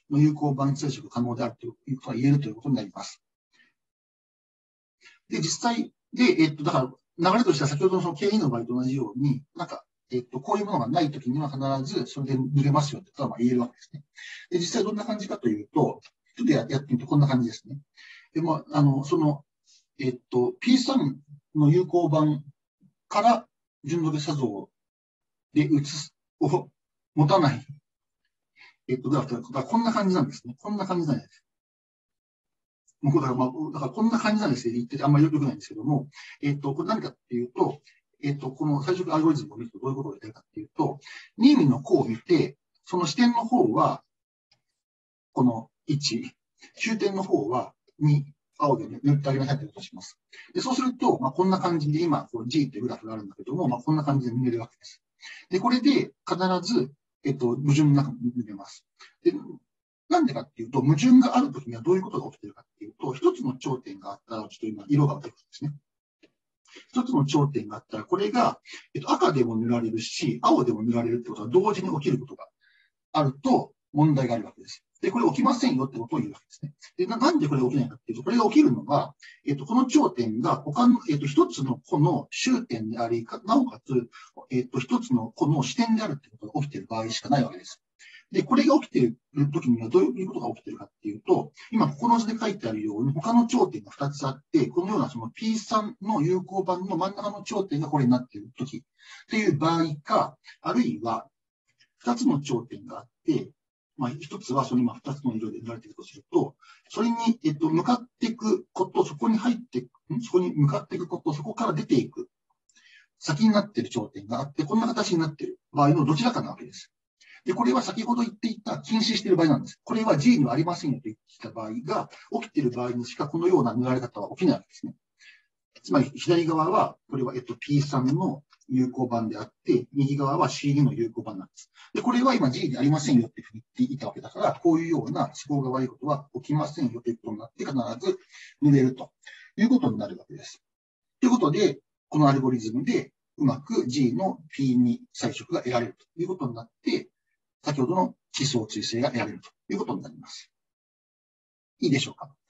の有効版追跡可能であるということが言えるということになります。で、実際で、えっと、だから、流れとしては先ほどのその経営の場合と同じように、なんか、えっと、こういうものがないときには必ずそれで塗れますよってことはまあ言えるわけですね。で、実際どんな感じかというと、ちょっとやってみるとこんな感じですね。で、まあ、あの、その、えっと、ピースリー の有効版から順序作像で移す、を持たない、えっと、グラフがこんな感じなんですね。こんな感じなんです。もうだから、まあ、だからこんな感じなんですよ。言っててあんまり良くないんですけども、えっと、これ何かっていうと、えっと、この最初のアルゴリズムを見るとどういうことを言いたいかっていうと、任意の項を見て、その視点の方は、このいち、終点の方はに、青で塗ってあげなさいということをします。で、そうすると、まあ、こんな感じで今、こう G というグラフがあるんだけども、まあ、こんな感じで見れるわけです。で、これで必ず、えっと、矛盾の中に見れます。で、なんでかっていうと、矛盾があるときにはどういうことが起きているかっていうと、一つの頂点があったら、ちょっと今、色が出てくるんですね。一つの頂点があったら、これが、えっと、赤でも塗られるし、青でも塗られるってことは同時に起きることがあると問題があるわけです。で、これ起きませんよってことを言うわけですね。で、ななんでこれが起きないかっていうと、これが起きるのが、えっと、この頂点が他の、えっと、一つの個の終点であり、なおかつ、えっと、一つの個の視点であるってことが起きている場合しかないわけです。で、これが起きているときにはどういうことが起きているかっていうと、今ここの図で書いてあるように他の頂点がふたつあって、このようなその ピースリー の有効版の真ん中の頂点がこれになっているときっていう場合か、あるいはふたつの頂点があって、まあ、一つはその今ふたつの色で塗られているとすると、それに、えっと、向かっていくこと、そこに入っていく、そこに向かっていくこと、そこから出ていく、先になっている頂点があって、こんな形になっている場合のどちらかなわけです。で、これは先ほど言っていた禁止している場合なんです。これは G にはありませんよと言ってきた場合が、起きている場合にしかこのような塗られ方は起きないわけですね。つまり、左側は、これは、えっと、ピースリー の有効版であって、右側は シーディー の有効版なんです。で、これは今 G にありませんよっていうふうに言っていたわけだから、こういうような思考が悪いことは起きませんよということになって、必ず塗れるということになるわけです。ということで、このアルゴリズムでうまく G の ピーに 彩色が得られるということになって、先ほどの地層追跡が得られるということになります。いいでしょうか？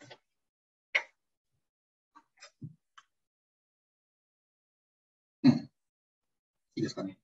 うん。いいですかね。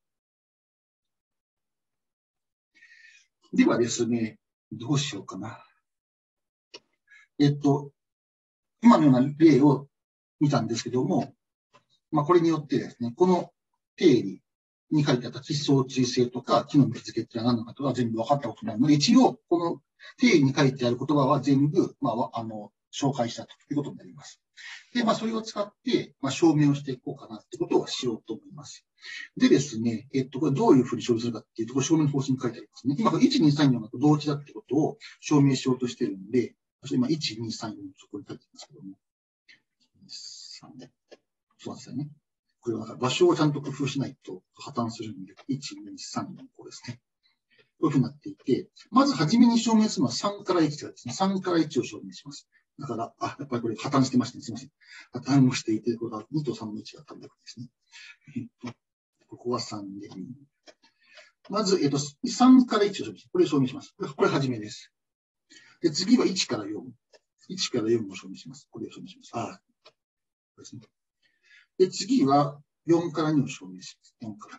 ではですね、どうしようかな。えっと、今のような例を見たんですけども、まあ、これによってですね、この定理に書いてあった地層追跡とか木の目付けって何なのかとは全部分かったことないので、一応、この定理に書いてある言葉は全部、まあ、あの、紹介したということになります。で、まあ、それを使って、まあ、証明をしていこうかなってことをしようと思います。でですね、えっと、これどういうふうに証明するかっていうと、これ証明の方針に書いてありますね。今、いち、に、さん、よんと同時だってことを証明しようとしてるんで、今、いち、に、さん、よんそこに書いてますけども。さんそうなんですよね。これは場所をちゃんと工夫しないと破綻するんで、いち、に、さん、よん、こうですね。こういうふうになっていて、まずはじめに証明するのはさんからいちですね。さんからいちを証明します。だから、あ、やっぱりこれ破綻してましたね。すみません。破綻をしていて、これはにとさんのいちがあったんですね。えっと、ここはさんでに。まず、えっと、さんからいちを証明します。これを証明します。これはじめです。で、次はいちからよん。いちからよんを証明します。これを証明します。ああ、これですね。で、次はよんからにを証明します。よんから。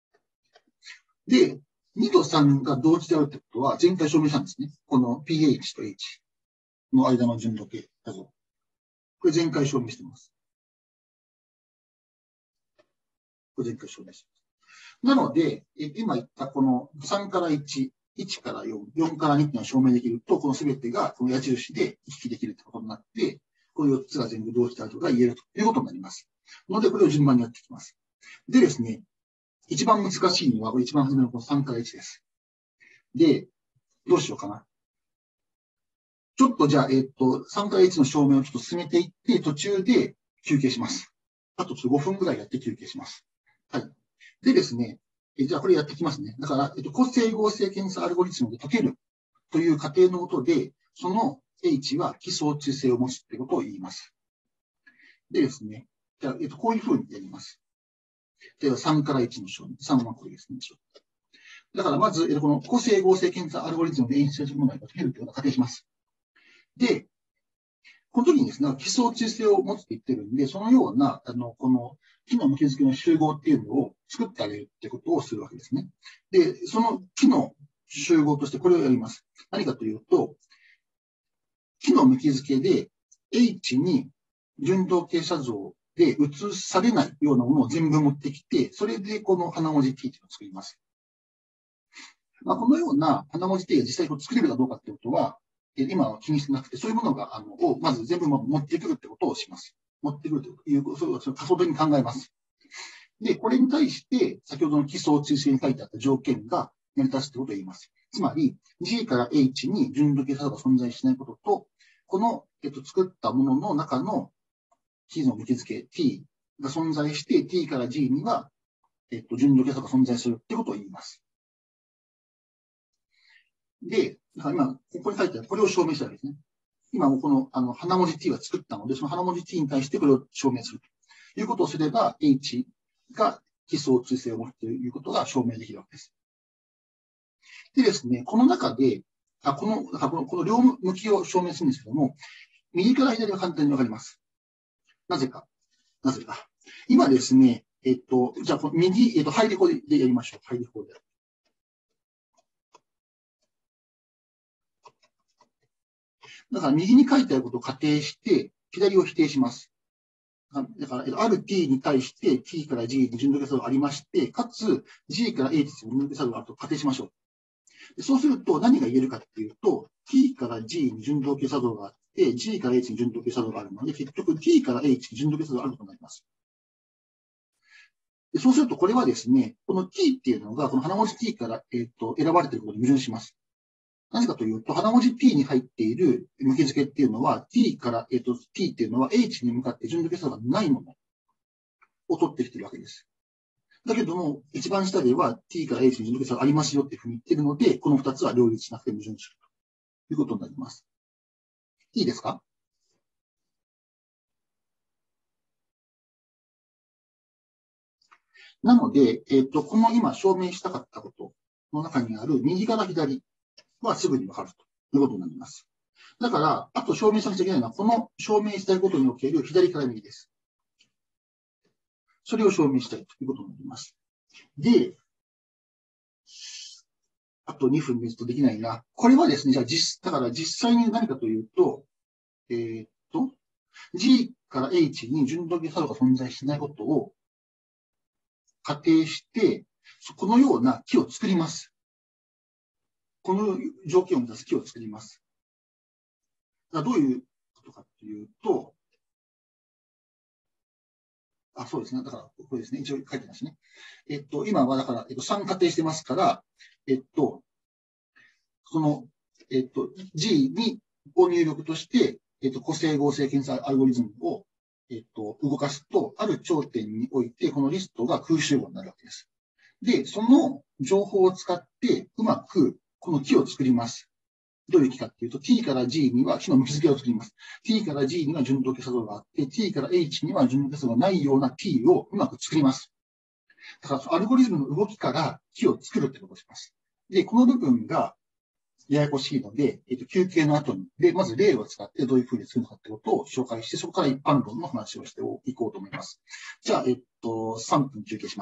で、にとさんが同時であるってことは、前回証明したんですね。この ピーエイチ と H の間の順時計画像。これ前回証明してます。これ前回証明してます。なので、今言ったこのさんからいち、いちからよん、よんからにっていうのを証明できると、この全てがこの矢印で行き来できるってことになって、このよっつが全部同時であるとが言えるということになります。ので、これを順番にやっていきます。でですね、一番難しいのは、これ一番初めのこのさんからいちです。で、どうしようかな。ちょっとじゃあ、えっと、さんからいちの証明をちょっと進めていって、途中で休憩します。あとごふんぐらいやって休憩します。はい。でですね、えじゃあこれやっていきますね。だから、えっと、個整合性検査アルゴリズムで解けるという過程のもとで、その H は奇相対性を持つということを言います。でですね、じゃあ、えっと、こういうふうにやります。ではさんからいちの証明。さんはこれですね。 だからまず、えっと、この個性合成検査アルゴリズムで演出するものを解けるというのを仮定します。で、この時にですね、基礎中性を持つと言ってるんで、そのような、あの、この、機能向き付けの集合っていうのを作ってあげるってことをするわけですね。で、その機能集合としてこれをやります。何かというと、機能向き付けで H に順動傾斜像で映されないようなものを全部持ってきて、それでこの花文字 T というのを作ります。まあ、このような花文字 T が実際こう作れるかどうかってことは、今は気にしてなくて、そういうものが、あの、をまず全部持ってくるってことをします。持ってくるという、そういう仮想的に考えます。で、これに対して、先ほどの基礎中心に書いてあった条件が成り立つってことを言います。つまり、G から H に順度計算が存在しないことと、この、えっと、作ったものの中の T の向き付け T が存在して、T から G には、えっと、順度計算が存在するってことを言います。で、今、ここに書いてある、これを証明したわけですね。今もこの、あの、花文字 T は作ったので、その花文字 T に対してこれを証明するということをすれば、H が基礎中性を持っているということが証明できるわけです。でですね、この中で、あこの、この、この両向きを証明するんですけども、右から左は簡単にわかります。なぜか。なぜか。今ですね、えっと、じゃあ、右、えっと、ハイリコでやりましょう。ハイリコで。だから右に書いてあることを仮定して、左を否定します。だから、ある t に対して t から g に順度計算がありまして、かつ g から h に順度計算があると仮定しましょう。そうすると何が言えるかっていうと、t から g に順動計作動があって、g から h に順動計作動があるので、結局 t から h に順動計作動があることになります。そうするとこれはですね、この t っていうのが、この花文字 t から、えー、と選ばれていることに矛盾します。なぜかというと、花文字 t に入っている向き付けっていうのは、t から、えー、と t っていうのは h に向かって順動計作動がないものを取ってきているわけです。だけども、一番下では t から h に順動計算がありますよっていうふうに言っているので、この二つは両立しなくて矛盾するということになります。いいですか？なので、えっと、この今証明したかったことの中にある右から左はすぐにわかるということになります。だから、あと証明しなくちゃいけないのは、この証明したいことにおける左から右です。それを証明したいということになります。で、あとにふんですとできないな。これはですね、じゃあ実、だから実際に何かというと、えー、っと、G から H に順動作用が存在しないことを仮定して、このような木を作ります。この条件を満たす木を作ります。どういうことかというと、あ、そうですね。だから、これですね。一応書いてますね。えっと、今はだから、えっと、さん仮定してますから、えっと、その、えっと、G に、を入力として、えっと、個性合成検査アルゴリズムを、えっと、動かすと、ある頂点において、このリストが空集合になるわけです。で、その情報を使って、うまく、この木を作ります。どういう木かっていうと、t から g には木の向き付けを作ります。t から g には順動計作動があって、t から h には順動計作動がないような t をうまく作ります。だから、アルゴリズムの動きから木を作るってことをします。で、この部分がややこしいので、えっと、休憩の後に、で、まず例を使ってどういうふうにするのかってことを紹介して、そこから一般論の話をしていこうと思います。じゃあ、えっと、さんぷん休憩します。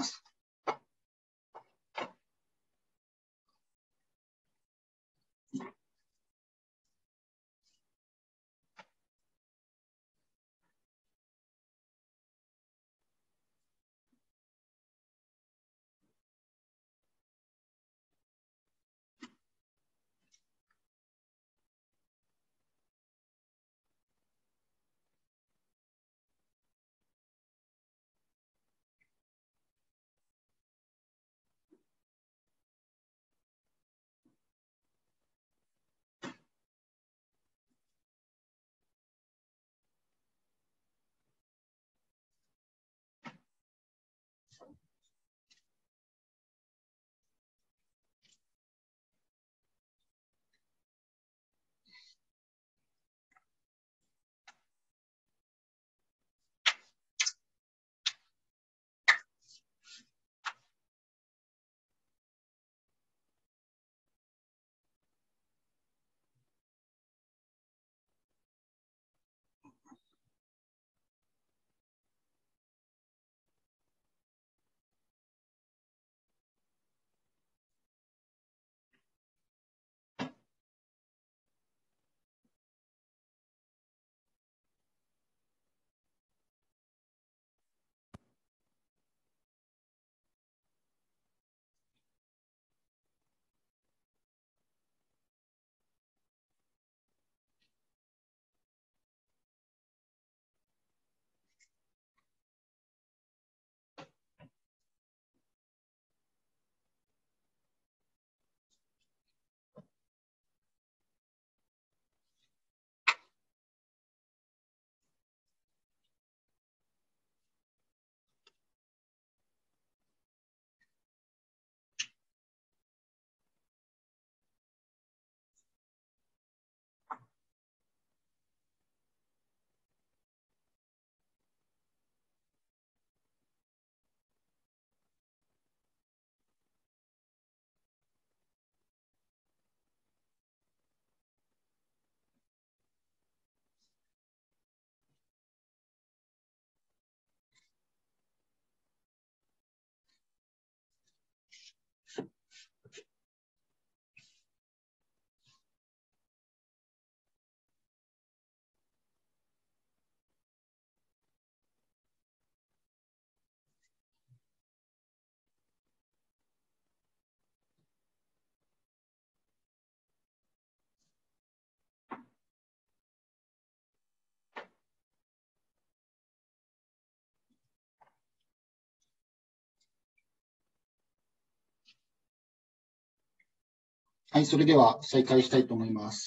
はい、それでは再開したいと思います。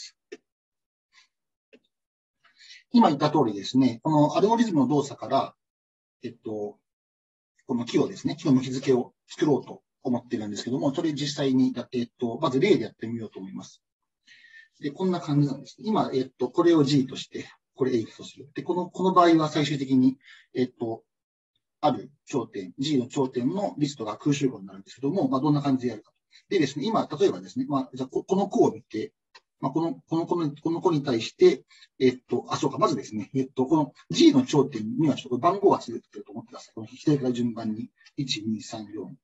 今言った通りですね、このアルゴリズムの動作から、えっと、この木をですね、木の向き付けを作ろうと思ってるんですけども、それ実際にやって、えっと、まず例でやってみようと思います。で、こんな感じなんです。今、えっと、これを G として、これ H とする。で、この、この場合は最終的に、えっと、ある頂点、G の頂点のリストが空集合になるんですけども、まあ、どんな感じでやるか。でですね、今、例えばですね、まあ、じゃあこ、この子を見て、まあ、この、この子に、この子に対して、えっと、あ、そうか、まずですね、えっと、この G の頂点にはちょっと番号がついてると思ってください。この左から順番に、いち、に、さん、よん、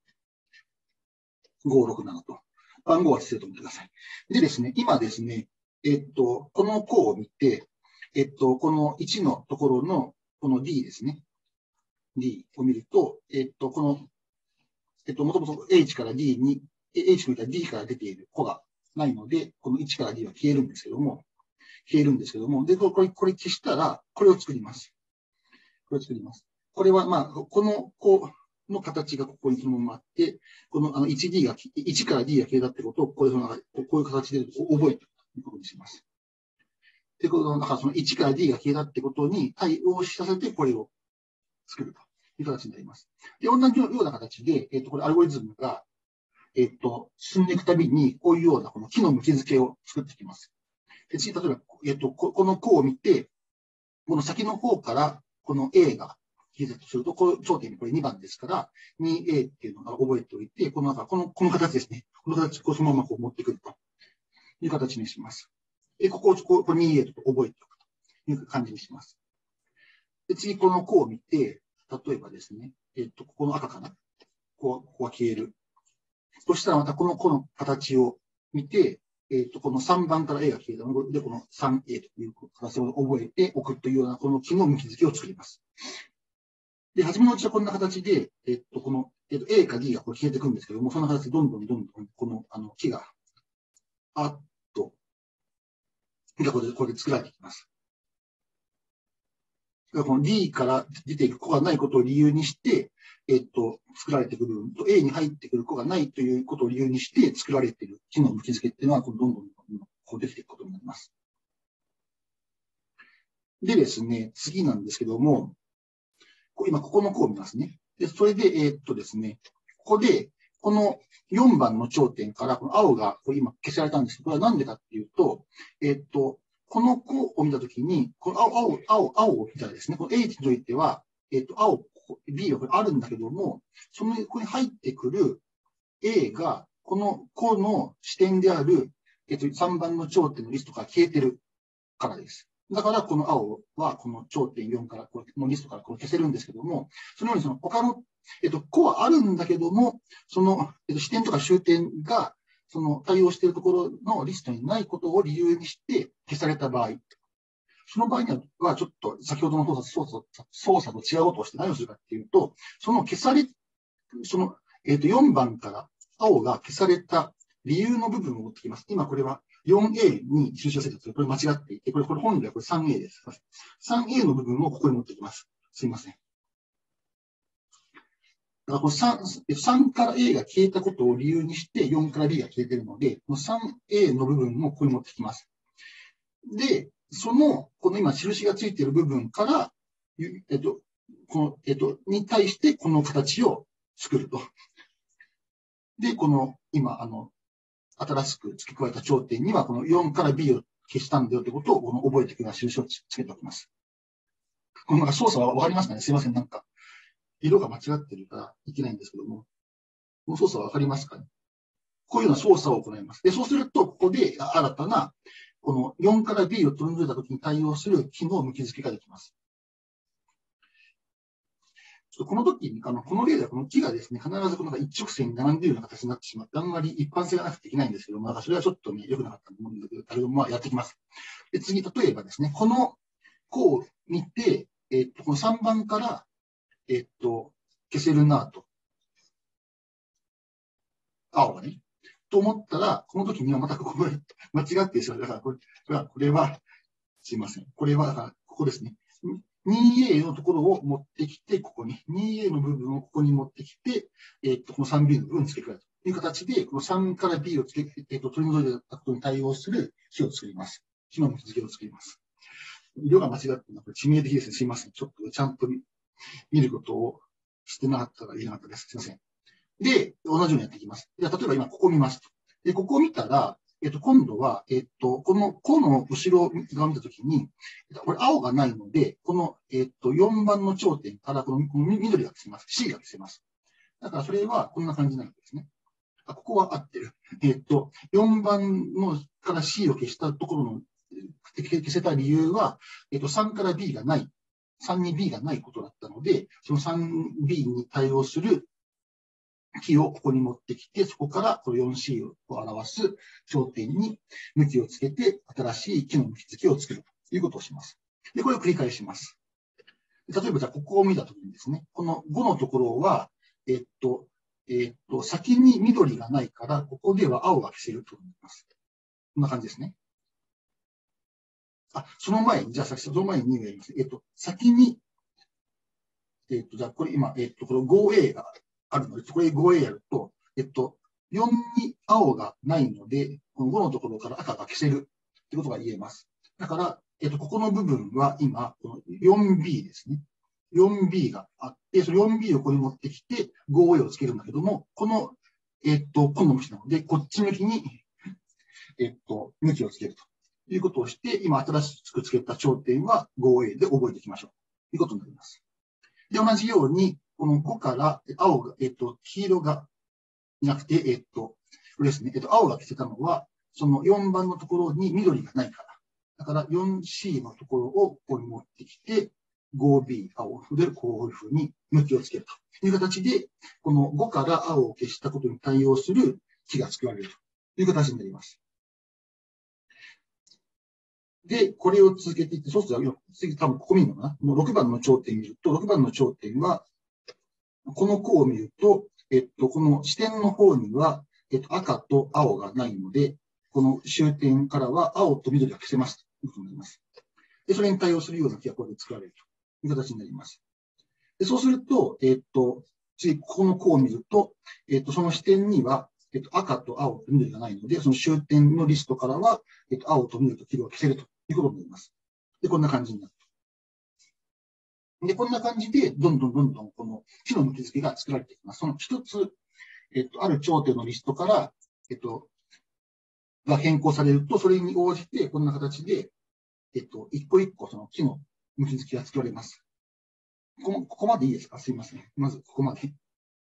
ご、ろく、ななと。番号がついてると思ってください。でですね、今ですね、えっと、この子を見て、えっと、このいちのところの、この D ですね。D を見ると、えっと、この、えっと、もともと H から D に、H の D から出ている子がないので、このいちから D は消えるんですけども、消えるんですけども、で、これ、これ消したら、これを作ります。これを作ります。これは、まあ、この子の形がここにそのままあって、このあの いちディー が、いちから D が消えたってことを、こういうこういう形で覚えていくことにします。ということの、だからそのいちから D が消えたってことに対応させて、これを作るという形になります。で、同じような形で、えっと、これアルゴリズムが、えっと、進んでいくたびに、こういうようなこの木の向き付けを作っていきます。で、次、例えば、えっと、この項を見て、この先の方から、この A が消えたとすると、この頂点にこれにばんですから、にエー っていうのを覚えておいて、この中、この、この形ですね。この形をそのままこう持ってくるという形にします。で、ここをここ にエー と覚えておくという感じにします。で、次、この項を見て、例えばですね、えっと、ここの赤かな。ここここは消える。そしたらまたこの子の形を見て、えっと、このさんばんから A が消えたので、この スリーエー という形を覚えておくというような、この木の向き付けを作ります。で、初めのうちはこんな形で、えっと、この、えっと、A か D がこれ消えていくんですけども、そんな形でどんどんどんどん、この、あの、木が、あっと、これで、これで作られていきます。この D から出ていく子がないことを理由にして、えっと、作られていく部分と A に入ってくる子がないということを理由にして作られている木の向き付けっていうのは、こうどんどんこうできていくことになります。でですね、次なんですけども、今ここの子を見ますね。で、それで、えっとですね、ここで、このよんばんの頂点から、この青がこれ今消されたんですけど、これはなんでかっていうと、えっと、この子を見たときに、この青、青、青、青を見たらですね、この H においては、えっと、青、B がこれあるんだけども、その、ここに入ってくる A が、この子の視点である、えっと、さんばんの頂点のリストから消えてるからです。だから、この青は、この頂点よんからこのリストからこう消せるんですけども、そのようにその他の、えっと、子はあるんだけども、その、えっと、視点とか終点が、その対応しているところのリストにないことを理由にして消された場合、その場合には、ちょっと先ほどの操作、操作、操作と違うことをして何をするかっていうと、その消され、その、えっと、よんばんから青が消された理由の部分を持ってきます。今これは よんエー に印をせてこれ間違っていて、これ、これ本来はこれ スリーエー です。スリーエー の部分をここに持ってきます。すいません。だからこの 3, さんから A が消えたことを理由にしてよんから B が消えているので、この スリーエー の部分もここに持ってきます。で、その、この今印がついている部分から、えっと、この、えっと、に対してこの形を作ると。で、この今、あの、新しく付け加えた頂点には、このよんから B を消したんだよということを、この覚えていくような印をつけておきます。この操作はわかりますかね？すいません。なんか、色が間違ってるからいけないんですけども、この操作はわかりますかね？こういうような操作を行います。で、そうすると、ここで新たな、このよんから B を取り除いたときに対応する機能向き付けができます。ちょっとこの時に、あの、この例ではこの木がですね、必ずこの一直線に並んでいるような形になってしまって、あんまり一般性がなくてできないんですけども、それはちょっとね、良くなかったと思うんだけど、だけど、まあ、やってきます。で、次、例えばですね、この項を見て、えっと、このさんばんから、えっと、消せるなと。青がね。と思ったら、この時にはまたここで間違ってしまう。だからこれ、これは、これは、すいません。これは、だからここですね。にエー のところを持ってきて、ここに。にエー の部分をここに持ってきて、えっと、この スリービー の部分を付け加えるいう形で、このさんから B をつけ、えっと、取り除いたことに対応する比を作ります。比の向き付けを作ります。色が間違ってるのは、これ致命的ですね。すいません。ちょっとちゃんと見ることをしてなかったら言えなかったです。すいません。で、同じようにやっていきます。では、例えば今ここを見ます。で、ここを見たら、えっと、今度は、えっと、この、この後ろ側を見たときに、これ青がないので、この、えっと、よんばんの頂点からこの緑が消せます。C が消せます。だからそれはこんな感じなんですね。あ、ここは合ってる。えっと、よんばんのから C を消したところの、消せた理由は、えっと、さんから B がない。さんに B がないことだったので、その さんビー に対応するキーをここに持ってきて、そこからこの よんシー を表す頂点に向きをつけて、新しい木の向き付けを作るということをします。で、これを繰り返します。例えば、じゃあ、ここを見たときにですね、このごのところは、えっと、えっと、先に緑がないから、ここでは青が消せると思います。こんな感じですね。あ、その前に、じゃあ、その前にやります。えっと、先に、えっと、じゃあ、これ今、えっと、この ごエー があるので、これ ごエー やると、えっと、よんに青がないので、このごのところから赤が消せるってことが言えます。だから、えっと、ここの部分は今、この よんビー ですね。よんビー があって、その よんビー をここに持ってきて ごエー をつけるんだけども、この、えっと、この向きなので、こっち向きに、えっと、向きをつけるということをして、今新しくつけた頂点は ごエー で覚えていきましょう。ということになります。で、同じように、このごから青が、えっと、黄色がいなくて、えっと、これですね、えっと、青が消せたのは、そのよんばんのところに緑がないから。だから よんシー のところをここに持ってきて、ごビー 青でこういうふうに向きをつけるという形で、このごから青を消したことに対応する木が作られるという形になります。で、これを続けていって、そうすると、次多分ここ見るのかな。もうろくばんの頂点見ると、ろくばんの頂点は、この項を見ると、えっと、この視点の方には、えっと、赤と青がないので、この終点からは青と緑が消せますということになります。で、それに対応するような木がこれで作られるという形になります。で、そうすると、えっと、次、ここの項を見ると、えっと、その視点には、えっと、赤と青と緑がないので、その終点のリストからは、えっと、青と緑と黄色が消せるということになります。で、こんな感じになる。で、こんな感じで、どんどんどんどん、この木の向き付けが作られていきます。その一つ、えっと、ある頂点のリストから、えっと、が変更されると、それに応じて、こんな形で、えっと、一個一個、その木の向き付けが作られます。ここ、ここまでいいですか？すいません。まず、ここまで。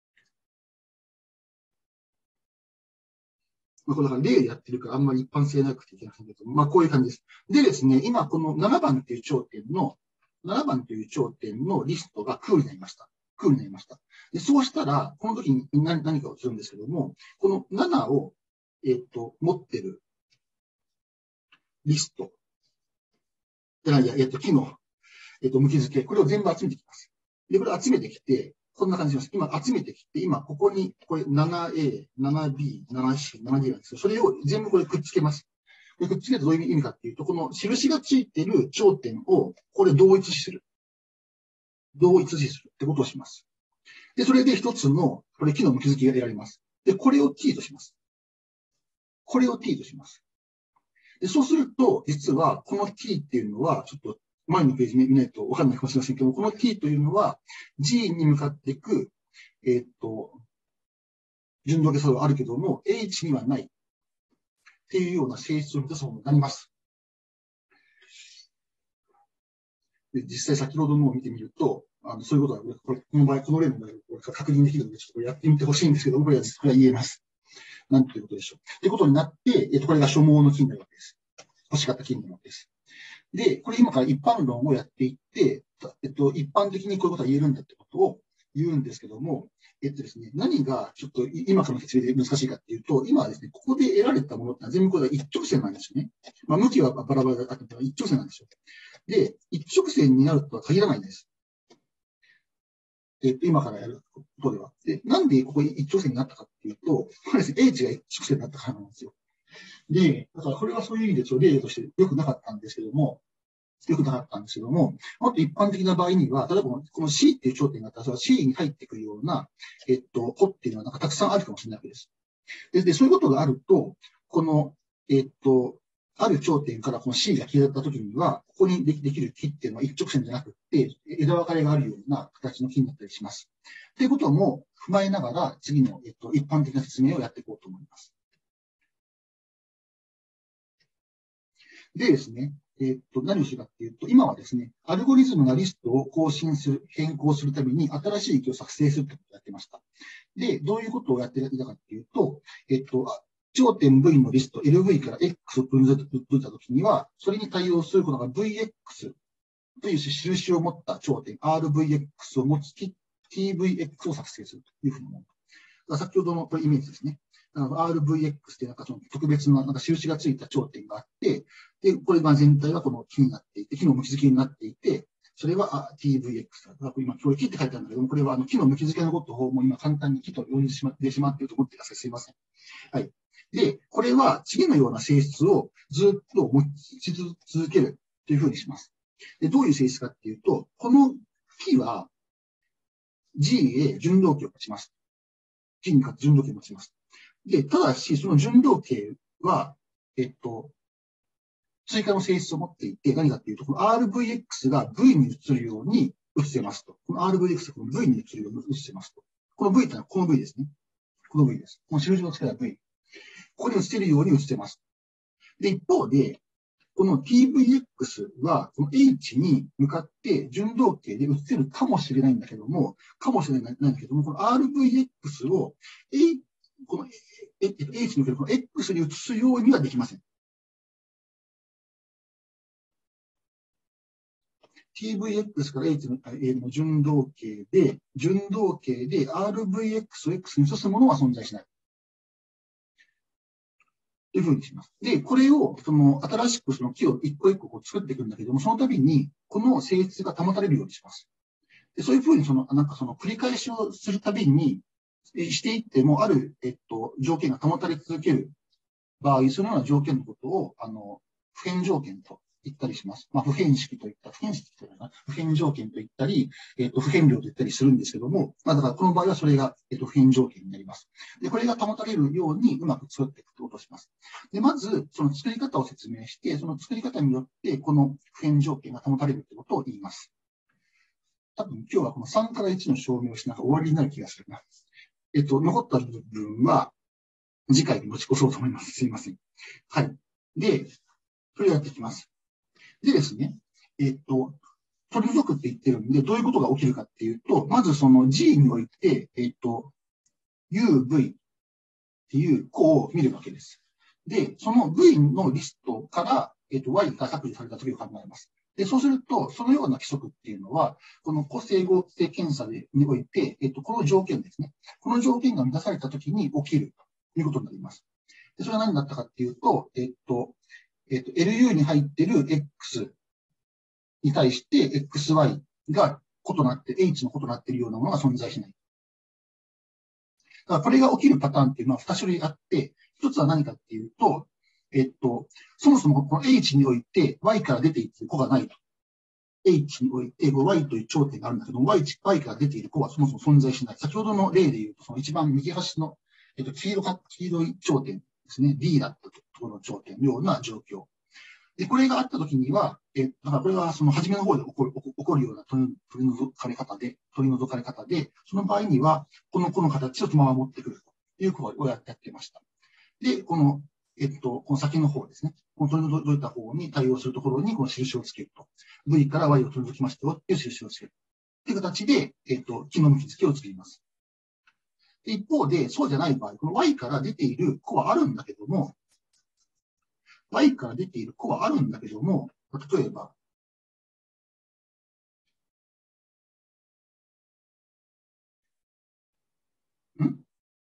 まあ、これだから例でやってるからあんまり一般性なくていけませんけど、まあこういう感じです。でですね、今このななばんという頂点の、ななばんという頂点のリストが空になりました。空になりました。でそうしたら、この時に何何かをするんですけども、このななを、えっと、持ってるリスト、いやいや、えっと、木の、えっと、向き付け、これを全部集めてきます。で、これを集めてきて、こんな感じです。今集めてきて、今ここに、これ ななエー、ななビー、ななシー、ななディー なんですけど、それを全部これくっつけます。これくっつけるとどういう意味かっていうと、この印がついている頂点を、これ同一視する。同一視するってことをします。で、それで一つの、これ木の向き付けが得られます。で、これを t とします。これを t とします。で、そうすると、実は、この t っていうのは、ちょっと前のページ見ないとわかんないかもしれませんけども、この t というのは、g に向かっていく、えー、っと、順動下作用があるけども、h にはないっていうような性質を満たすものになります。で実際先ほどのを見てみると、あのそういうことは、これこの場合、この例の場合、確認できるので、ちょっとこれやってみてほしいんですけども、これは、これは言えます。なんていうことでしょう。ってことになって、えっと、これが所望の木になるわけです。欲しかった木になるわけです。で、これ今から一般論をやっていって、えっと、一般的にこういうことは言えるんだってことを言うんですけども、えっとですね、何がちょっと今からの説明で難しいかっていうと、今はですね、ここで得られたものって全部これは一直線なんですよね。まあ、向きはバラバラだったけど、一直線なんですよ。で、一直線になるとは限らないんです。えっと、今からやることでは。で、なんでここ一直線になったかっていうと、これですね、H が一直線になったからなんですよ。で、だからこれはそういう意味でちょっと例として良くなかったんですけども、良くなかったんですけども、もっと一般的な場合には、例えばこの C っていう頂点があったら、それは C に入ってくるような、えっと、子っていうのはなんかたくさんあるかもしれないわけです。 で、でそういうことがあると、この、えっと、ある頂点からこの C が消えたときには、ここにできできる木っていうのは一直線じゃなくて、枝分かれがあるような形の木になったりします。ということも踏まえながら、次の、えっと、一般的な説明をやっていこうと思います。でですね、えっと、何をするかっていうと、今はですね、アルゴリズムがリストを更新する、変更するために新しい木を作成するってことをやってました。で、どういうことをやっていたかっていうと、えっと、頂点 V のリスト エルブイ から X を取り出たときには、それに対応することが ブイエックス という印を持った頂点 アールブイエックス を持つ ティーブイエックス を作成するというふうに思う。先ほどのこれイメージですね。アールブイエックス ってなんかその特別ななんか印がついた頂点があって、で、これが全体はこの木になっていて、木の向き付けになっていて、それは ティーブイエックス だ。今、今日木って書いてあるんだけども、これはあの木の向き付けのことをもう今簡単に木と呼んでしまってしまっていると思ってください。すいません。はい。で、これは次のような性質をずっと持ち続けるというふうにします。で、どういう性質かっていうと、この木は G へ順動径を持ちます。G に順動径を持ちます。で、ただし、その順動径は、えっと、追加の性質を持っていて、何かっていうと、この アールブイエックス が V に移るように移せますと。この アールブイエックス がこの V に移るように移せますと。この V ってのはこの V ですね。この V です。この印のつけた V。ここに移せるように移せます。で、一方で、この ティーブイエックス は、この H に向かって順動径で移せるかもしれないんだけども、かもしれないんだけども、この アールブイエックス を、A、この H におけるこの X に移すようにはできません。ティーブイエックス から H の順動径で、順動径で アールブイエックス を X に移すものは存在しない。というふうにします。で、これを、その、新しくその木を一個一個こう作っていくんだけども、その度に、この性質が保たれるようにします。で、そういうふうに、その、なんかその、繰り返しをするたびに、していっても、ある、えっと、条件が保たれ続ける場合、そのような条件のことを、あの、不変条件と言ったりします。まあ、不変式といった、不変式というかな、不変条件と言ったり、えっと、不変量と言ったりするんですけども、まあ、だからこの場合はそれが、えっと、不変条件になります。で、これが保たれるようにうまく作っていくということをします。で、まず、その作り方を説明して、その作り方によって、この不変条件が保たれるということを言います。多分今日はこのさんからいちの証明をしながら終わりになる気がするな。えっと、残った部分は、次回に持ち越そうと思います。すいません。はい。で、それをやっていきます。でですね、えっと、取り除くって言ってるんで、どういうことが起きるかっていうと、まずその G において、えっと、ユーブイ っていう項を見るわけです。で、その V のリストから、えっと、Y が削除された時を考えます。で、そうすると、そのような規則っていうのは、この個整合性検査において、えっと、この条件ですね。この条件が満たされた時に起きるということになります。で、それは何だったかっていうと、えっと、えっと、エルユー に入っている X に対して エックスワイ が異なって、H の異なっているようなものが存在しない。だからこれが起きるパターンっていうのはに種類あって、一つは何かっていうと、えっと、そもそもこの H において Y から出ている子がないと。H において Y という頂点があるんだけど、Y, Y から出ている子はそもそも存在しない。先ほどの例で言うと、その一番右端の、えっと、黄色か、黄色い頂点ですね。D だったところの頂点のような状況。で、これがあったときには、え、だからこれはその初めの方で起こる、起こるような取り除かれ方で、取り除かれ方で、その場合には、この、この形をそのまま持ってくるということをやってました。で、この、えっと、この先の方ですね。この取り除いた方に対応するところにこの印をつけると。V から Y を取り除きましたよっていう印をつける。という形で、えっと、木の向き付けを作ります。で一方で、そうじゃない場合、この Y から出ている子はあるんだけども、Y から出ている子はあるんだけども、例えば、ん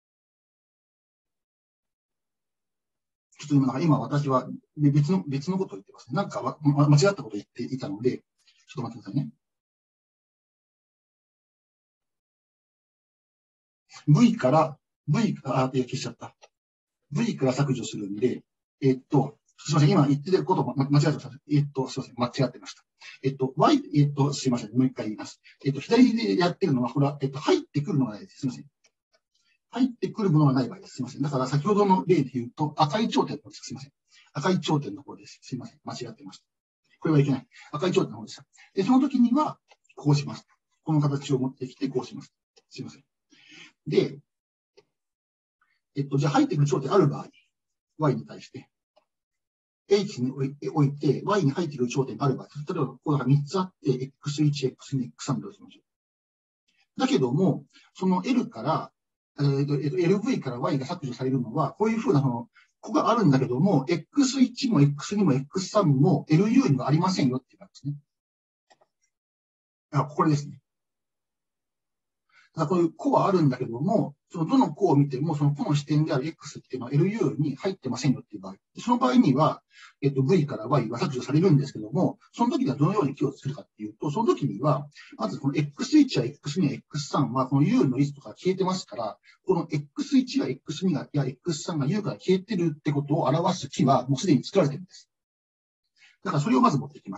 ちょっと今、今私は別の、別のことを言ってますね。なんか間違ったことを言っていたので、ちょっと待ってくださいね。V から、V、あ、いや、消しちゃった。V から削除するんで、えっと、すみません。今言ってること間違ってました。えっと、すみません。間違ってました。えっと、Y、えっと、すみません。もう一回言います。えっと、左でやってるのは、これは、えっと、入ってくるのがないです。すみません。 入ってくるものがない場合です。すいません。だから先ほどの例で言うと、赤い頂点の方です。すいません。赤い頂点の方です。すいません。間違ってました。これはいけない。赤い頂点の方でした。で、その時には、こうします。この形を持ってきて、こうします。すいません。で、えっと、じゃあ入ってくる頂点ある場合、y に対して、h に置いて、y に入ってくる頂点がある場合、例えば、ここがみっつあって、エックスワン、エックスツー、エックススリー としましょう。だけども、その L から、えっと、エルブイ から y が削除されるのは、こういうふうな、その、ここがあるんだけども、エックスワン も エックスツー も エックススリー も エルユー にはありませんよっていう感じですね。あ、これですね。だからこういう個はあるんだけども、そのどの個を見ても、その個の視点である X っていうのは エルユー に入ってませんよっていう場合。その場合には、えっと、V から Y は削除されるんですけども、その時にはどのように気をつけるかっていうと、その時には、まずこの エックスワン や エックスツー、エックススリー はこの U のリストから消えてますから、この エックスワン や エックスツー がや エックススリー が U から消えてるってことを表すキはもうすでに作られてるんです。だからそれをまず持ってきます。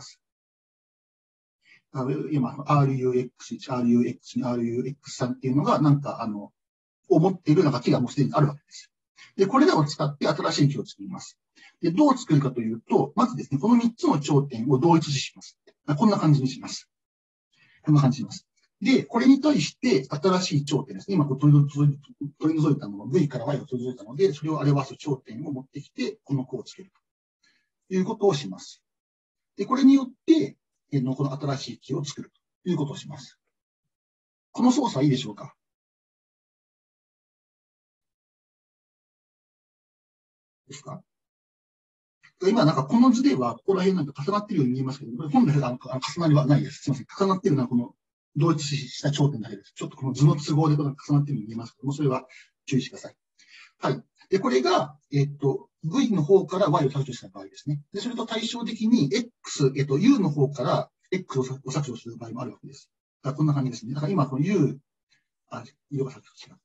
今、アールユーエックスワン、アールユーエックスツー、アールユーエックススリー っていうのが、なんか、あの、思っているなんかキがもうすでにあるわけです。で、これらを使って新しいキを作ります。で、どう作るかというと、まずですね、このみっつの頂点を同一視します。こんな感じにします。こんな感じにします。で、これに対して新しい頂点ですね。今こう取り除い取り除いたもの、V から Y を取り除いたので、それを表す頂点を持ってきて、この項をつけるということをします。で、これによって、えのこの新しいキを作るということをします。この操作いいでしょうか？ですか？今なんかこの図ではここら辺なんか重なっているように見えますけど、これ本来は重なりはないです。すみません。重なっているのはこの同一視した頂点だけです。ちょっとこの図の都合で重なっているように見えますけども、それは注意してください。はい。で、これが、えっと、V の方から Y を削除した場合ですね。で、それと対照的に X、えっと、U の方から X を削除する場合もあるわけです。だからこんな感じですね。だから今この U、あ、色が先ほど違った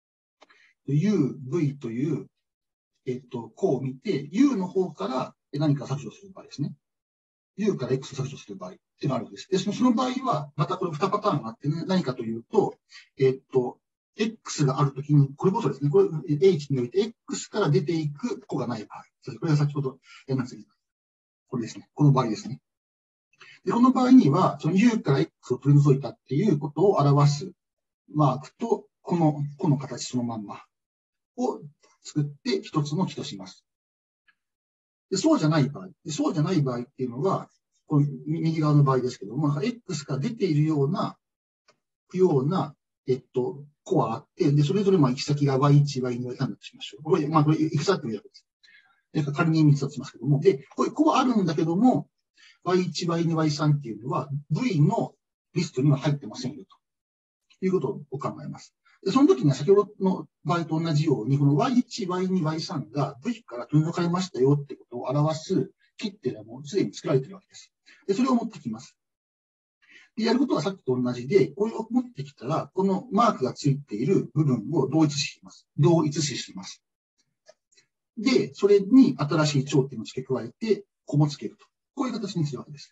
。U、V という、えっと、項を見て、U の方から何か削除する場合ですね。U から X を削除する場合っていうのがあるわけです。で、その場合は、またこれにパターンがあって、ね、何かというと、えっと、X があるときに、これこそですね、これ H において X から出ていく項がない場合。これは先ほどやりました。これですね。この場合ですね。で、この場合には、その U から X を取り除いたっていうことを表すマークと、この、この形そのまんまを作って一つのキとします。で、そうじゃない場合、そうじゃない場合っていうのは、この右側の場合ですけども、X から出ているような、ような、えっと、項はあって、で、それぞれまあ行き先が ワイワン、ワイツー なんだとしましょう。これ、まあ、これ、いくつあってもいいわけです。で、仮にみっつだとしますけども、で、こういう項はあるんだけども、ワイワン、ワイツー、ワイスリー っていうのは V のリストには入ってませんよということを考えます。で、その時には先ほどの場合と同じように、この ワイワン、ワイツー、ワイスリー が V から取り除かれましたよってことを表すキっていうのはもうすでに作られているわけです。で、それを持ってきます。で、やることはさっきと同じで、これを持ってきたら、このマークがついている部分を同一視します。同一視します。で、それに新しい頂点を付け加えて、こもつけると。こういう形にするわけです。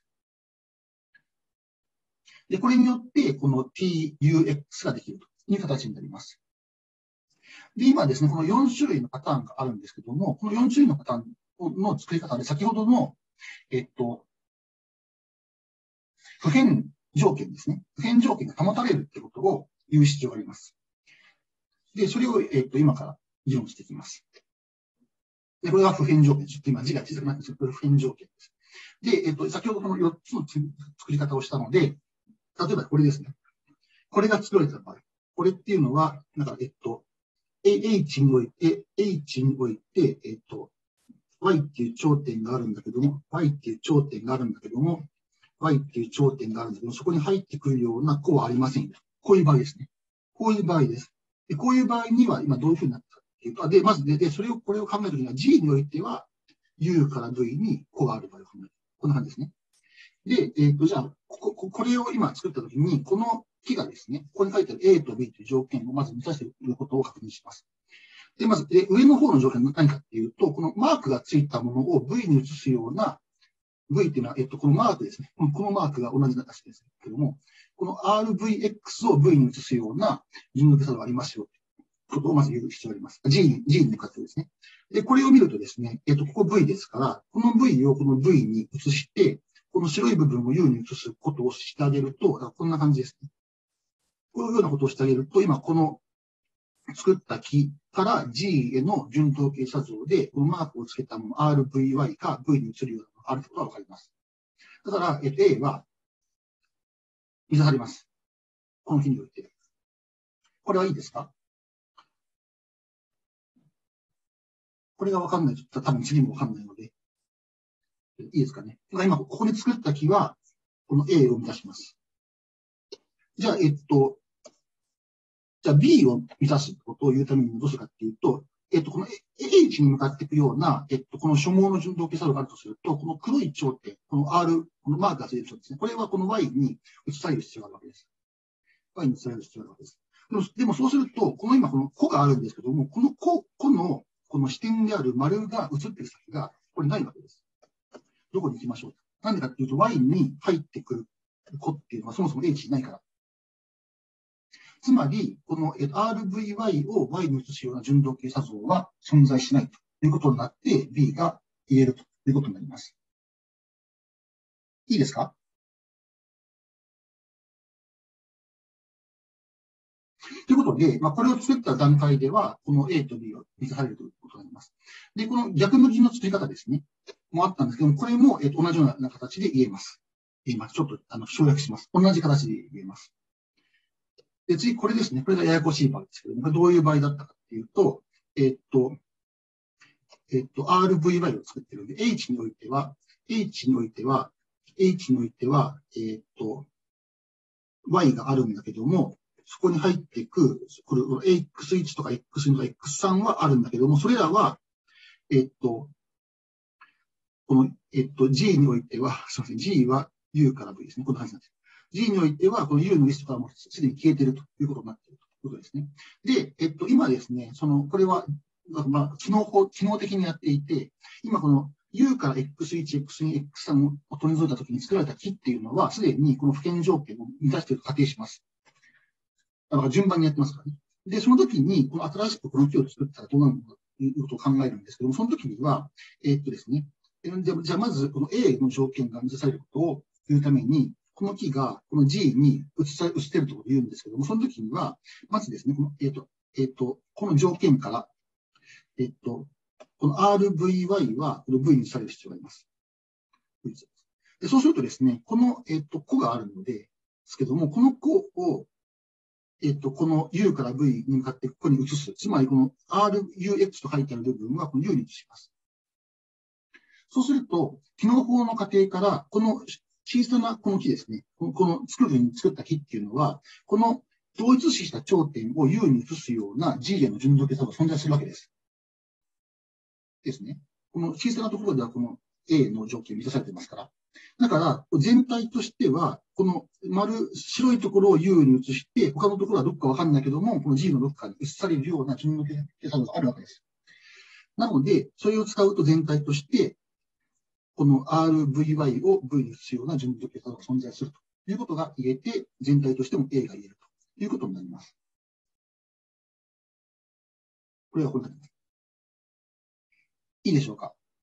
で、これによって、この ティーユーエックス ができるという形になります。で、今ですね、このよん種類のパターンがあるんですけども、このよん種類のパターンの作り方で、先ほどの、えっと、普遍条件ですね。普遍条件が保たれるってことを言う必要があります。で、それを、えっと、今から議論していきます。で、これが普遍条件。ちょっと今字が小さくなってますけど、これ普遍条件です。で、えっと、先ほどこのよっつの作り方をしたので、例えばこれですね。これが作られた場合、これっていうのは、なんか、えっと、H において、H において、えっと、Y っていう頂点があるんだけども、Y っていう頂点があるんだけども、Y っていう頂点があるんだけども、そこに入ってくるような項はありません。こういう場合ですね。こういう場合です。で、こういう場合には、今どういうふうになったかっていうと、で、まずで、で、それを、これを考えるときには G においては、U から V に項がある場合を考える。こんな感じですね。で、えっと、じゃあ、ここ、これを今作ったときに、このキがですね、ここに書いてある A と B という条件をまず満たしていることを確認します。で、まず、え上の方の条件は何かっていうと、このマークがついたものを V に移すような、V っていうのは、えっと、このマークですね。このマークが同じ形ですけども、この アールブイエックス を V に移すようなリングベサルがありますよ。 ことをまず言う必要があります。G に、G に向かってですね。で、これを見るとですね、えっと、ここ V ですから、この V をこの V に移して、この白い部分を U に移すことをしてあげると、こんな感じですね。こういうようなことをしてあげると、今この作った木から G への順等傾斜像で、このマークをつけたもの アールブイワイ か V に移るようなのがあることがわかります。だから、えっと、A は水張ります。この木において。これはいいですか？これがわかんないと多分次もわかんないので。いいですかね。今、ここで作った木は、この A を満たします。じゃあ、えっと、じゃあ B を満たすことを言うためにどうするかっていうと、えっと、この H に向かっていくような、えっと、この所網の順等傾斜度があるとすると、この黒い頂点、この R、このマークがついてる頂点ですね。これはこの Y に移される必要があるわけです。Y に移される必要があるわけです。でも、でもそうすると、この今この弧があるんですけども、この弧、弧のこの視点である丸が映ってる先が、これないわけです。どこに行きましょう。なんでかっていうと、Y に入ってくる弧っていうのはそもそも H ないから。つまり、この アールブイワイ を Y に移すような順等傾斜像は存在しないということになって、B が言えるということになります。いいですか？ということで、まあ、これを作った段階では、この A と B を満たされるということになります。で、この逆向きの作り方ですね。もあったんですけども、これも、えっと、同じような形で言えます。言います。ちょっと、あの、省略します。同じ形で言えます。で、次、これですね。これがややこしい場合ですけども、これどういう場合だったかっていうと、えっと、えっと、アールブイワイ を作ってるんで、H においては、H においては、H においては、えっと、Y があるんだけども、そこに入っていく、これ、エックスワン とか エックスツー とか エックススリー はあるんだけども、それらは、えっと、この、えっと、G においては、すみません、G は U から V ですね。こんな感じなんです。G においては、この U のリストからもすでに消えているということになっているということですね。で、えっと、今ですね、その、これは、まあ、機能法、機能的にやっていて、今この U から エックスワン、エックスツー、エックススリー を取り除いたときに作られた木っていうのは、すでにこの不見条件を満たしていると仮定します。だから順番にやってますからね。で、その時に、この新しくこの木を作ったらどうなるのかということを考えるんですけども、その時には、えー、っとですね、じゃあまずこの A の条件が満たされることを言うために、この木がこの G に移さ移しているということを言うんですけども、その時には、まずですね、この、えー、っと、えー、っと、この条件から、えー、っと、この アールブイワイ はこの V に移される必要があります。でそうするとですね、この、えー、っと、弧があるので、ですけども、この弧をえっと、この U から V に向かってここに移す。つまり、この アールユーエックス と書いてある部分はこの U に移します。そうすると、機能法の過程から、この小さなこの木ですね。この作るに作った木っていうのは、この同一視した頂点を U に移すような G への順度計算が存在するわけです。ですね。この小さなところではこの A の条件を満たされていますから。だから、全体としては、この丸、白いところを U に移して、他のところはどこかわかんないけども、この G のどこかに移されるような順の計算があるわけです。なので、それを使うと全体として、この アールブイワイ を V に移すような順の計算が存在するということが言えて、全体としても A が言えるということになります。これはこれだけです。いいでしょうか？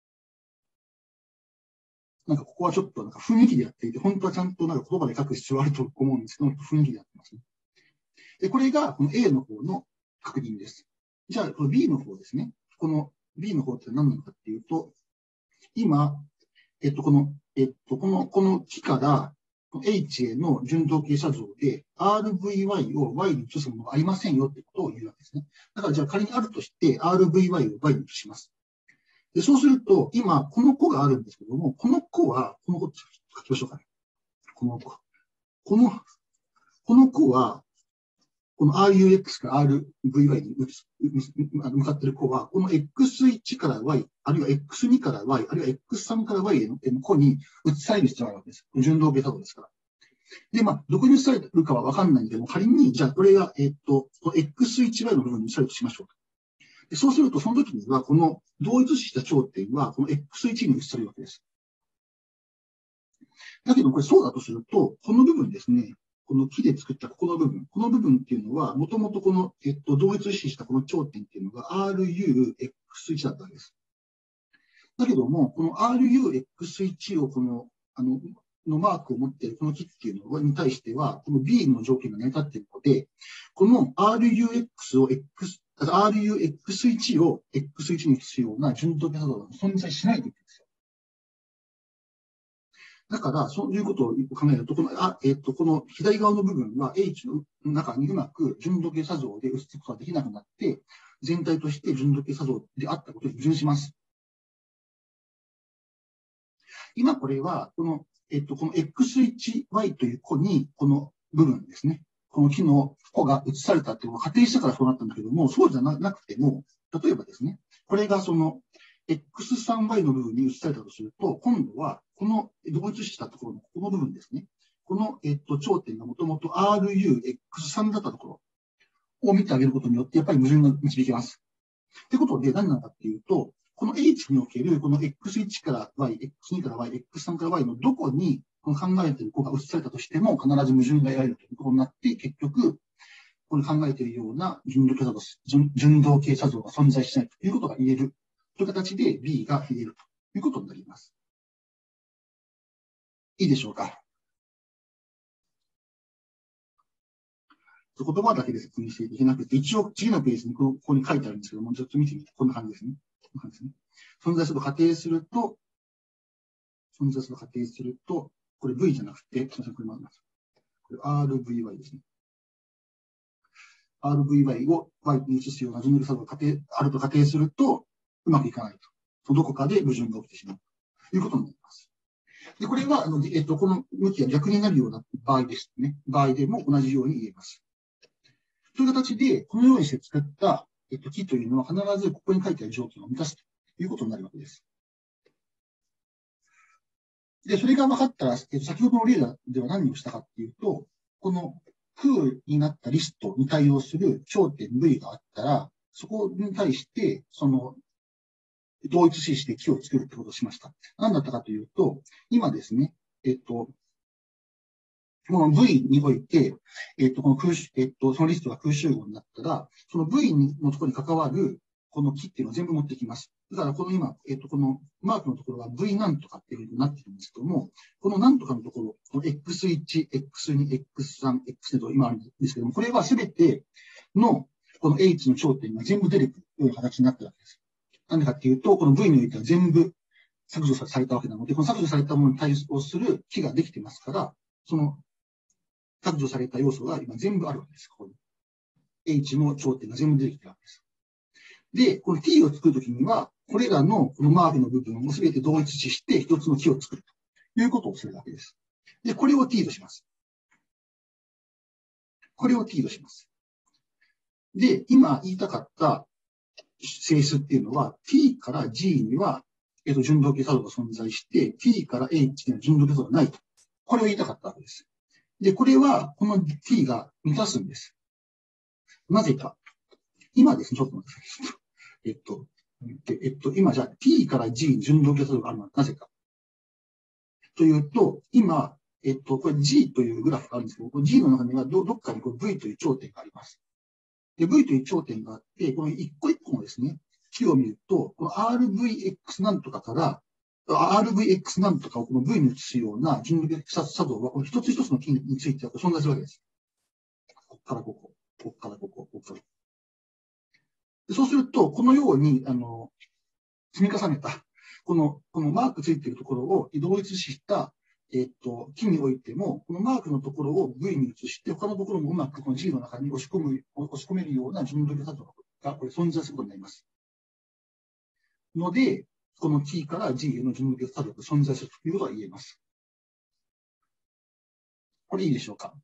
なんかここはちょっとなんか雰囲気でやっていて、本当はちゃんとなんか言葉で書く必要があると思うんですけど、雰囲気でやってますね。で、これがこの A の方の確認です。じゃあ、この B の方ですね。この B の方って何なのかっていうと、今、えっと、この、えっと、この、この木から H への順等傾斜像で アールブイワイ を Y に移すものがありませんよってことを言うわけですね。だからじゃあ仮にあるとして アールブイワイ を Y に移します。で、そうすると、今、この子があるんですけども、この子は、この子、書きましょうかね。この子。この、この子は、この アールユーエックス から アールブイワイ に向かっている子は、この エックスワン から Y、あるいは エックスツー から Y、あるいは エックススリー から Y への子に移される必要があるわけです。順動ベタ度ですから。で、まあ、どこに移されるかはわかんないんだけども、仮に、じゃあこれが、えっと、エックスワンワイ の部分に移されるとしましょう。でそうすると、その時には、この同一視した頂点は、この エックスワン に移されるわけです。だけど、これそうだとすると、この部分ですね、 この木で作ったここの部分、この部分っていうのは、もともとこの、えっと、同一視したこの頂点っていうのが アールユーエックスワン だったわけです。だけども、この アールユーエックスワン をこの、あの、のマークを持っているこの木っていうのに対しては、この B の条件が成り立っているので、この アールユーエックス を X、アールユーエックスワン を エックスワン に移すような順当化作動が存在しないというんですよ。だから、そういうことを考えると、この、あ、えっと、この左側の部分は H の中にうまく順度計作像で移すことができなくなって、全体として順度計作像であったことに矛盾します。今これは、この、えっと、この エックスワンワイ という子に、この部分ですね。この木の子が移されたっていうのを仮定したからそうなったんだけども、そうじゃなくても、例えばですね、これがその エックススリーワイ の部分に移されたとすると、今度はこの同一したところのこの部分ですね。この、えっと、頂点がもともと アールユーエックススリー だったところを見てあげることによって、やっぱり矛盾が導きます。ってことで、何なのかっていうと、この H における、この エックスワン から Y、エックスツー から Y、エックススリー から Y のどこに、この考えている子が移されたとしても、必ず矛盾が得られるということになって、結局、この考えているような順動計作動、順動計作動が存在しないということが言えるという形で B が言えるということになります。いいでしょうか。言葉だけで説明していけなくて、一応次のページにここに書いてあるんですけども、ちょっと見てみて、こんな感じですね。こんな感じですね。存在すると仮定すると、存在すると仮定すると、これ V じゃなくて、すみません、これもあります。これ アールブイワイ ですね。アールブイワイ を Y に移すような順動作動が仮定あると仮定すると、うまくいかないと。どこかで矛盾が起きてしまうということになります。で、これは、あの、えっと、この向きが逆になるような場合ですね。場合でも同じように言えます。という形で、このようにして作った、えっと、木というのは必ずここに書いてある条件を満たすということになるわけです。で、それが分かったら、えっと、先ほどの例では何をしたかっていうと、この空になったリストに対応する頂点 V があったら、そこに対して、その、同一視して木を作るってことをしました。何だったかというと、今ですね、えっと、この V において、えっと、この空、えっと、そのリストが空集合になったら、その V のところに関わる、この木っていうのを全部持ってきます。だから、この今、えっと、このマークのところは V なんとかっていうふうになってるんですけども、このなんとかのところ、この エックスワン、エックスツー、エックススリー、エックスフォー と今あるんですけども、これはすべての、この H の頂点が全部出てくるような形になってるわけです。なんでかっていうと、この V においては全部削除されたわけなので、この削除されたものに対応する木ができてますから、その削除された要素が今全部あるわけです。ここに H の頂点が全部出てきてるわけです。で、この T を作るときには、これらのこのマークの部分をすべて同一視して一つの木を作るということをするわけです。で、これを T とします。これを T とします。で、今言いたかった性質っていうのは、T から G には、えっと、順動計作動が存在して、T から H には順動計作動がないと。これを言いたかったわけです。で、これは、この T が満たすんです。なぜか。今ですね、ちょっと待ってください。えっと、えっと、今じゃあ T から G に順動計作動があるのはなぜか。というと、今、えっと、これ G というグラフがあるんですけど、この G の中には ど, どっかにこう V という頂点があります。で、V という頂点があって、この一個一個のですね、木を見ると、この アールブイエックス なんとかから、アールブイエックス なんとかをこの V に移すような順動計作動は、この一つ一つの木については存在するわけです。ここからここ、ここからここ、ここから。そうすると、このように、あの、積み重ねた、この、このマークついているところを同一視した、えっと、木においても、このマークのところを V に移して、他のところもうまくこの G の中に押し込む、押し込めるような順動計作動がこれ存在することになります。ので、この T から G への順動計作動が存在するということが言えます。これいいでしょうか。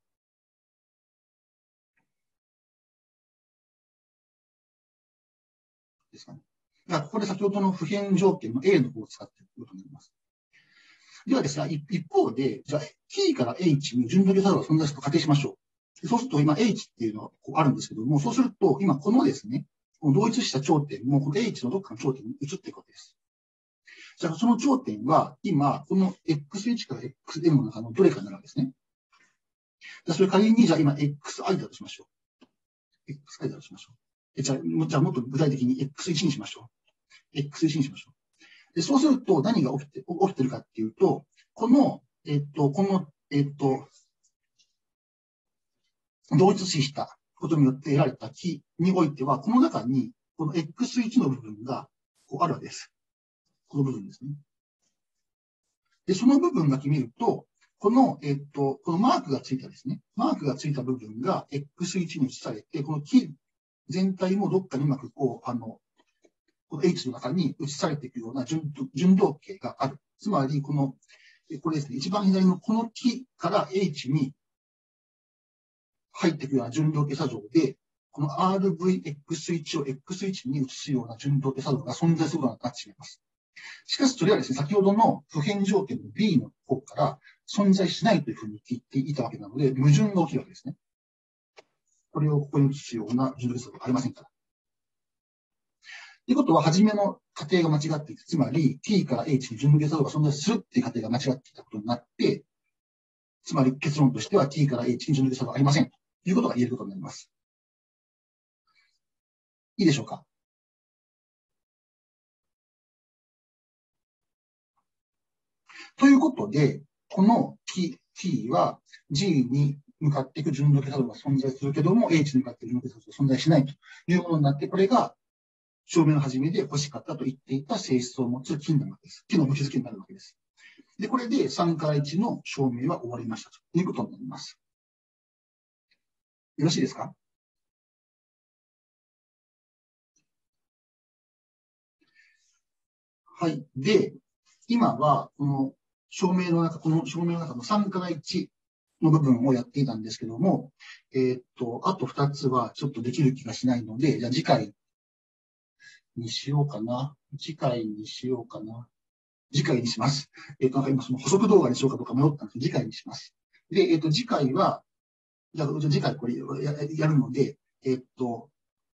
ですかね。ここで先ほどの不変条件の A の方を使っていることになります。ではですね、一方で、じゃあ T から H に順動計作動が存在すると仮定しましょう。そうすると今 H っていうのがあるんですけども、そうすると今このですね、この同一した頂点もこの H のどっかの頂点に移っていくわけです。じゃあその頂点は今この エックスワン から エックスエム の中のどれかになるわけですね。 でそれ仮に、じゃあ今 xi だとしましょう。xi だとしましょう。えじゃあ、じゃあもっと具体的に エックスワン にしましょう。エックスワン にしましょう。でそうすると何が起きて、起きてるかっていうと、この、えっと、この、えっと、同一視したことによって得られた木においては、この中に、この エックスワン の部分がこうあるわけです。この部分ですね。で、その部分だけ見ると、この、えっと、このマークがついたですね。マークがついた部分が エックスワン に移されて、この木全体もどっかにうまくこう、あの、この H の中に移されていくような順順動形がある。つまり、この、これですね、一番左のこの木から H に入っていくような順動形作動で、この アールブイエックスワン を エックスワン に移すような順動形作動が存在することになってしまいます。しかし、それはですね、先ほどの普遍条件の B の方から存在しないというふうに言っていたわけなので、矛盾が起きるわけですね。これをここに移すような順動形作動がありませんから。ということは、初めの過程が間違っている。つまり、T から H に順動形作動が存在するっていう過程が間違っていたことになって、つまり結論としては T から H に順動形作動がありませんということが言えることになります。いいでしょうか。ということで、この T, T は G に向かっていく順動形作動が存在するけども、H に向かっていく順動形作動が存在しないというものになって、これが証明の始めで欲しかったと言っていた性質を持つ木になるわけです。木の持ち付けになるわけです。で、これでさんからいちの証明は終わりましたということになります。よろしいですか？はい。で、今は、この証明の中、この証明の中のさんからいちの部分をやっていたんですけども、えー、っと、あとふたつはちょっとできる気がしないので、じゃあ次回にしようかな。次回にしようかな。次回にします。えー、っと、なんか今その補足動画にしようかどうか迷ったんですけど、次回にします。で、えー、っと、次回は、じゃあ次回これ や, やるので、えー、っと、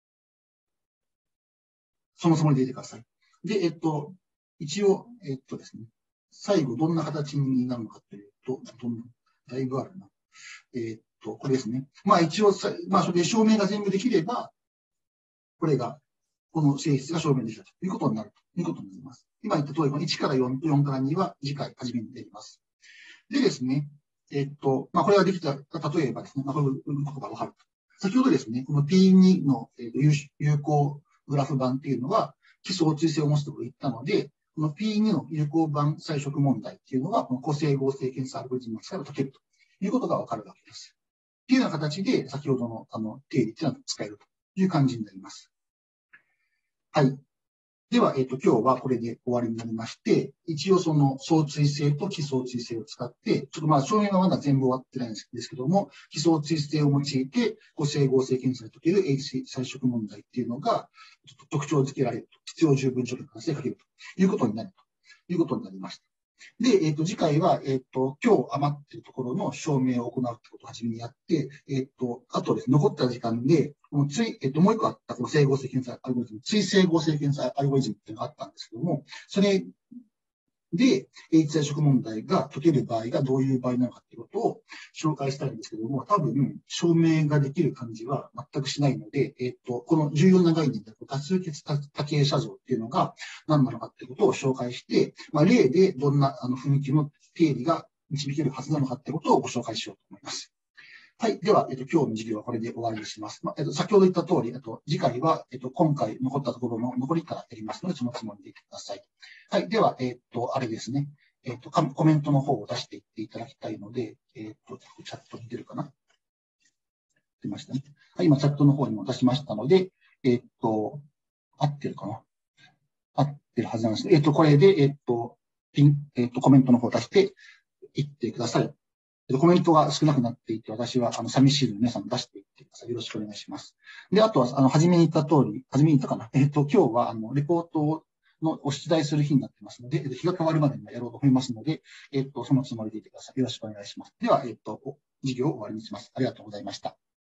そのつもりでいてください。で、えー、っと、一応、えー、っとですね、最後どんな形になるのかというと、どんだいぶあるな。えー、っと、これですね。まあ一応さ、まあそれで証明が全部できれば、これが、この性質が証明できたということになるということになります。今言った通り、いちからよんとよんからには次回初めにできます。でですね、えー、っと、まあこれができた、例えばですね、まあこういうことがわかると。先ほどですね、この ピーツー の、えー、と有効グラフ版っていうのは、基礎相対性を持つと言ったので、この ピーツー の有効版彩色問題っていうのは、この個性合成検査アルゴリズムを使えば解けるということがわかるわけです。っていうような形で、先ほどのあの定理っていうのは使えるという感じになります。はい。では、えっと、今日はこれで終わりになりまして、一応その相対性と非相対性を使って、ちょっとまあ、証明はまだ全部終わってないんですけども、非相対性を用いて、個性合成検査に解ける H 彩色問題っていうのが、ちょっと特徴付けられると、必要十分条件関数で書けるということになるということになりました。で、えっと、次回は、えっと、今日余っているところの証明を行うってことを初めにやって、えっと、あとですね、残った時間で、このつい、えっと、もう一個あったこの整合性検査アルゴリズム、追整合性検査アルゴリズムっていうのがあったんですけども、それで、H 彩色問題が解ける場合がどういう場合なのかっていうことを紹介したいんですけども、多分、証明ができる感じは全くしないので、えっと、この重要な概念で多数決多形写像っていうのが何なのかっていうことを紹介して、まあ、例でどんなあの雰囲気の定理が導けるはずなのかっていうことをご紹介しようと思います。はい。では、えっと、今日の授業はこれで終わりにします。まあ、えっと、先ほど言った通り、えっと、次回は、えっと、今回残ったところの残りからやりますので、そのつもりでいてください。はい。では、えっと、あれですね。えっと、コメントの方を出していっていただきたいので、えっと、チャットに出るかな？出ましたね。はい。今、チャットの方にも出しましたので、えっと、合ってるかな？合ってるはずなんですね。えっと、これで、えっと、ピン、えっと、コメントの方を出していってください。コメントが少なくなっていて、私は、あの、寂しいので皆さん出していってください。よろしくお願いします。で、あとは、あの、初めに言った通り、初めに言ったかな。えっと、今日は、あの、レポートのお出題する日になってますので、日が変わるまでにやろうと思いますので、えっと、そのつもりでいてください。よろしくお願いします。では、えっと、授業を終わりにします。ありがとうございました。